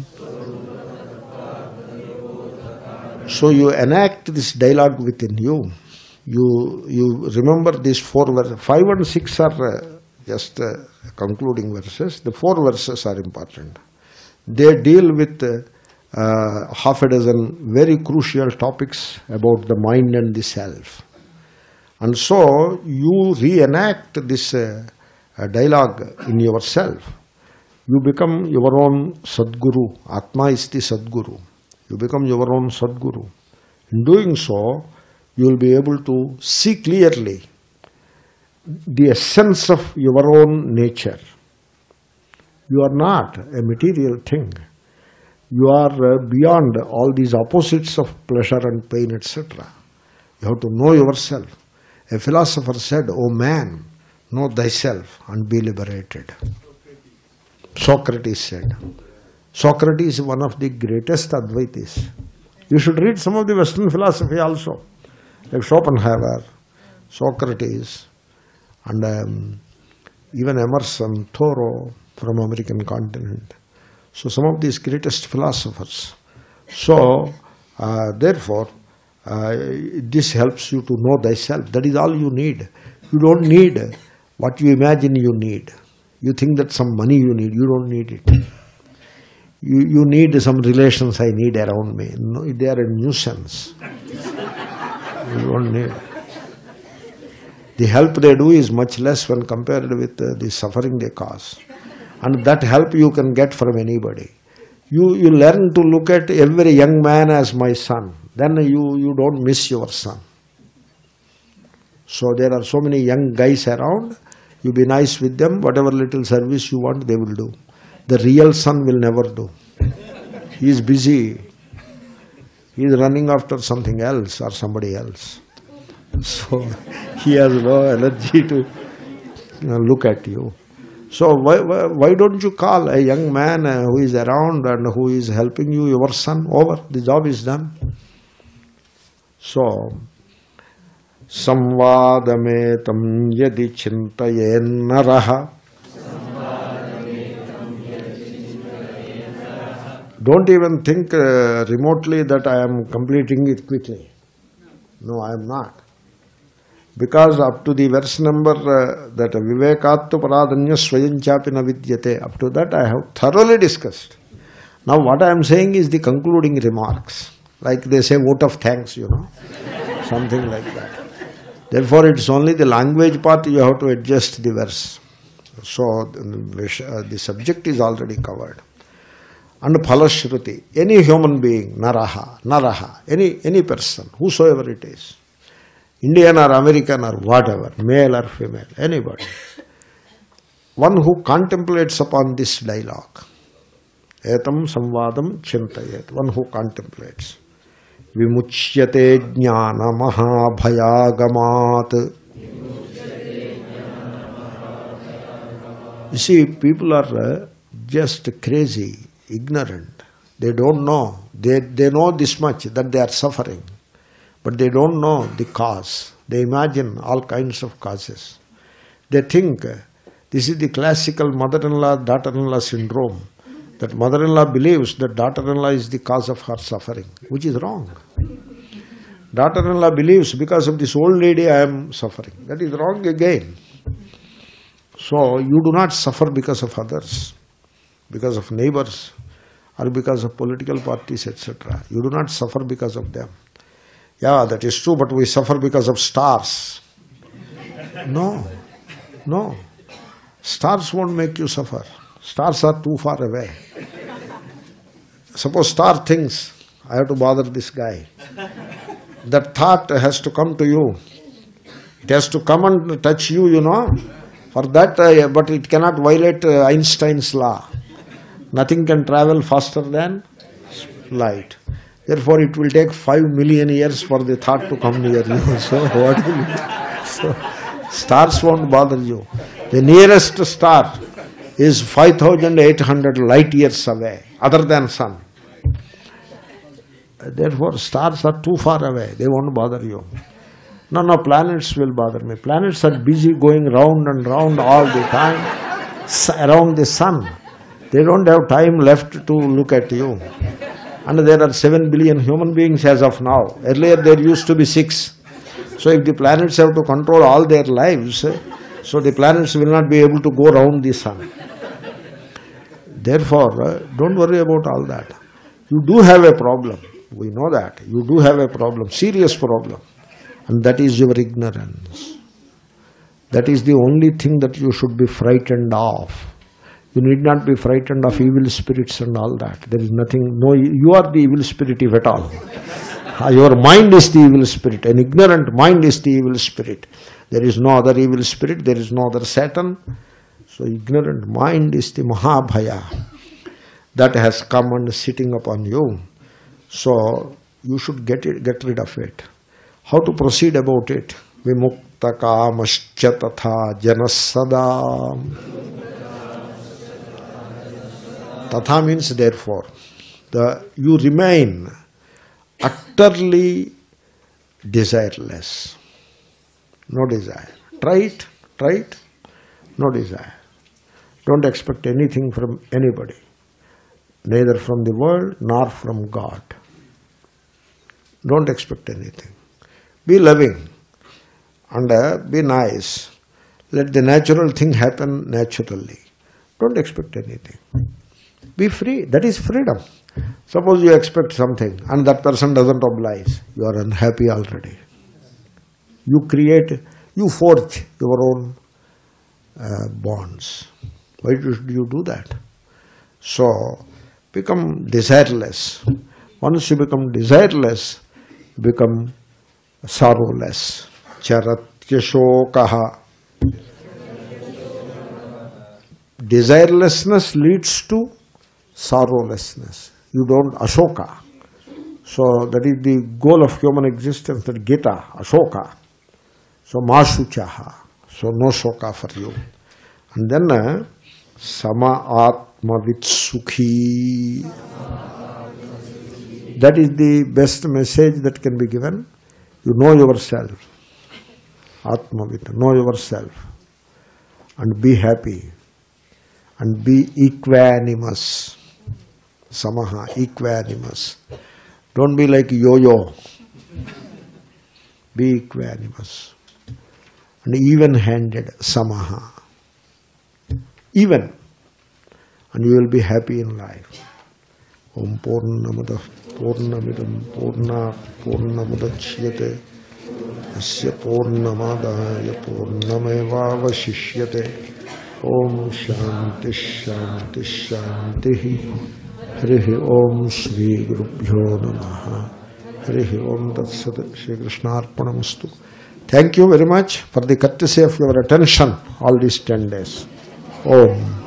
[SPEAKER 1] So you enact this dialogue within you. You remember these 4 verses. 5 and 6 are just concluding verses. The 4 verses are important. They deal with half a dozen very crucial topics about the mind and the self. And so you reenact this dialogue in yourself. You become your own Sadguru. Atma is the Sadguru. You become your own Sadguru. In doing so, you will be able to see clearly the essence of your own nature. You are not a material thing. You are beyond all these opposites of pleasure and pain, etc. You have to know yourself. A philosopher said, "O man, know thyself and be liberated." Socrates said. Socrates is one of the greatest Advaitis. You should read some of the Western philosophy also, like Schopenhauer, Socrates, and even Emerson, Thoreau from American continent. So some of these greatest philosophers. So therefore, this helps you to know thyself. That is all you need. You don't need what you imagine you need. You think that some money you need. You don't need it. You need some relations I need around me. No, they are a nuisance. You don't need. The help they do is much less when compared with the suffering they cause. And that help you can get from anybody. You learn to look at every young man as my son. Then you don't miss your son. So there are so many young guys around. You be nice with them. Whatever little service you want, they will do. The real son will never do. He is busy. He is running after something else or somebody else. So he has no energy to look at you. So why don't you call a young man who is around and who is helping you, your son, over? The job is done. So, samvadametam yadi chintayen naraha. Don't even think remotely that I am completing it quickly. No, I am not. Because up to the verse number that vivekattu paradanya swayanchapi na vidyate, up to that I have thoroughly discussed. Now what I am saying is the concluding remarks. Like they say, vote of thanks, something like that. Therefore it's only the language part you have to adjust the verse. So the subject is already covered. And phalashruti, any human being, naraha, any person, whosoever it is, Indian or American or whatever, male or female, anybody, one who contemplates upon this dialogue, etam samvadam chintayet, one who contemplates, vimuchyate jnana mahabhayagamat. You see, people are just crazy, ignorant. They don't know. They know this much, that they are suffering. But they don't know the cause. They imagine all kinds of causes. They think this is the classical mother-in-law, daughter-in-law syndrome. That mother-in-law believes that daughter-in-law is the cause of her suffering, which is wrong. Daughter-in-law believes because of this old lady I am suffering. That is wrong again. So you do not suffer because of others, because of neighbors, or because of political parties, etc. You do not suffer because of them. Yeah, that is true, but we suffer because of stars. No. Stars won't make you suffer. Stars are too far away. Suppose star thinks, I have to bother this guy. That thought has to come to you. It has to come and touch you, For that, but it cannot violate Einstein's law. Nothing can travel faster than light. Therefore, it will take 5 million years for the thought to come near you. So, what will you do? So, stars won't bother you. The nearest star is 5,800 light years away, other than sun. Therefore, stars are too far away. They won't bother you. No, planets will bother me. Planets are busy going round and round all the time around the sun. They don't have time left to look at you. And there are 7 billion human beings as of now. Earlier there used to be 6. So if the planets have to control all their lives, so the planets will not be able to go round the sun. Therefore, don't worry about all that. You do have a problem. We know that. You do have a problem, serious problem. And that is your ignorance. That is the only thing that you should be frightened of. You need not be frightened of evil spirits and all that. There is nothing, you are the evil spirit if at all. Your mind is the evil spirit. An ignorant mind is the evil spirit. There is no other evil spirit, there is no other Satan. So ignorant mind is the Mahabhaya that has come and sitting upon you. So you should get rid of it. How to proceed about it? Vimukta kamascha tatha janasada. Tatha means therefore. You remain utterly desireless. No desire. Try it. No desire. Don't expect anything from anybody. Neither from the world nor from God. Don't expect anything. Be loving and be nice. Let the natural thing happen naturally. Don't expect anything. Be free. That is freedom. Suppose you expect something and that person doesn't oblige. You are unhappy already. You forge your own bonds. Why should you do that? So, become desireless. Once you become desireless, become sorrowless. Charatyashokaha. Desirelessness leads to sorrowlessness. You don't ashoka. So that is the goal of human existence, that Gita, ashoka. So mashuchaha. So no shoka for you. And then sama atma vitsukhi. That is the best message that can be given. You know yourself. Atma vita. Know yourself. And be happy. And be equanimous. Samaha, equanimous. Don't be like yo-yo. Be equanimous. And even-handed, samaha. Even. And you will be happy in life. Om Purnamada Purnamidam Purna Purnamudachyate Asya Purnamadaya Purnameva Vashishyate Om Shanti Shanti Shanti Harihi Om Shri Gurubhyo Namaha Harihi Om Tatsat Shri Krishnarpanamastu. Thank you very much for the courtesy of your attention all these 10 days. Om.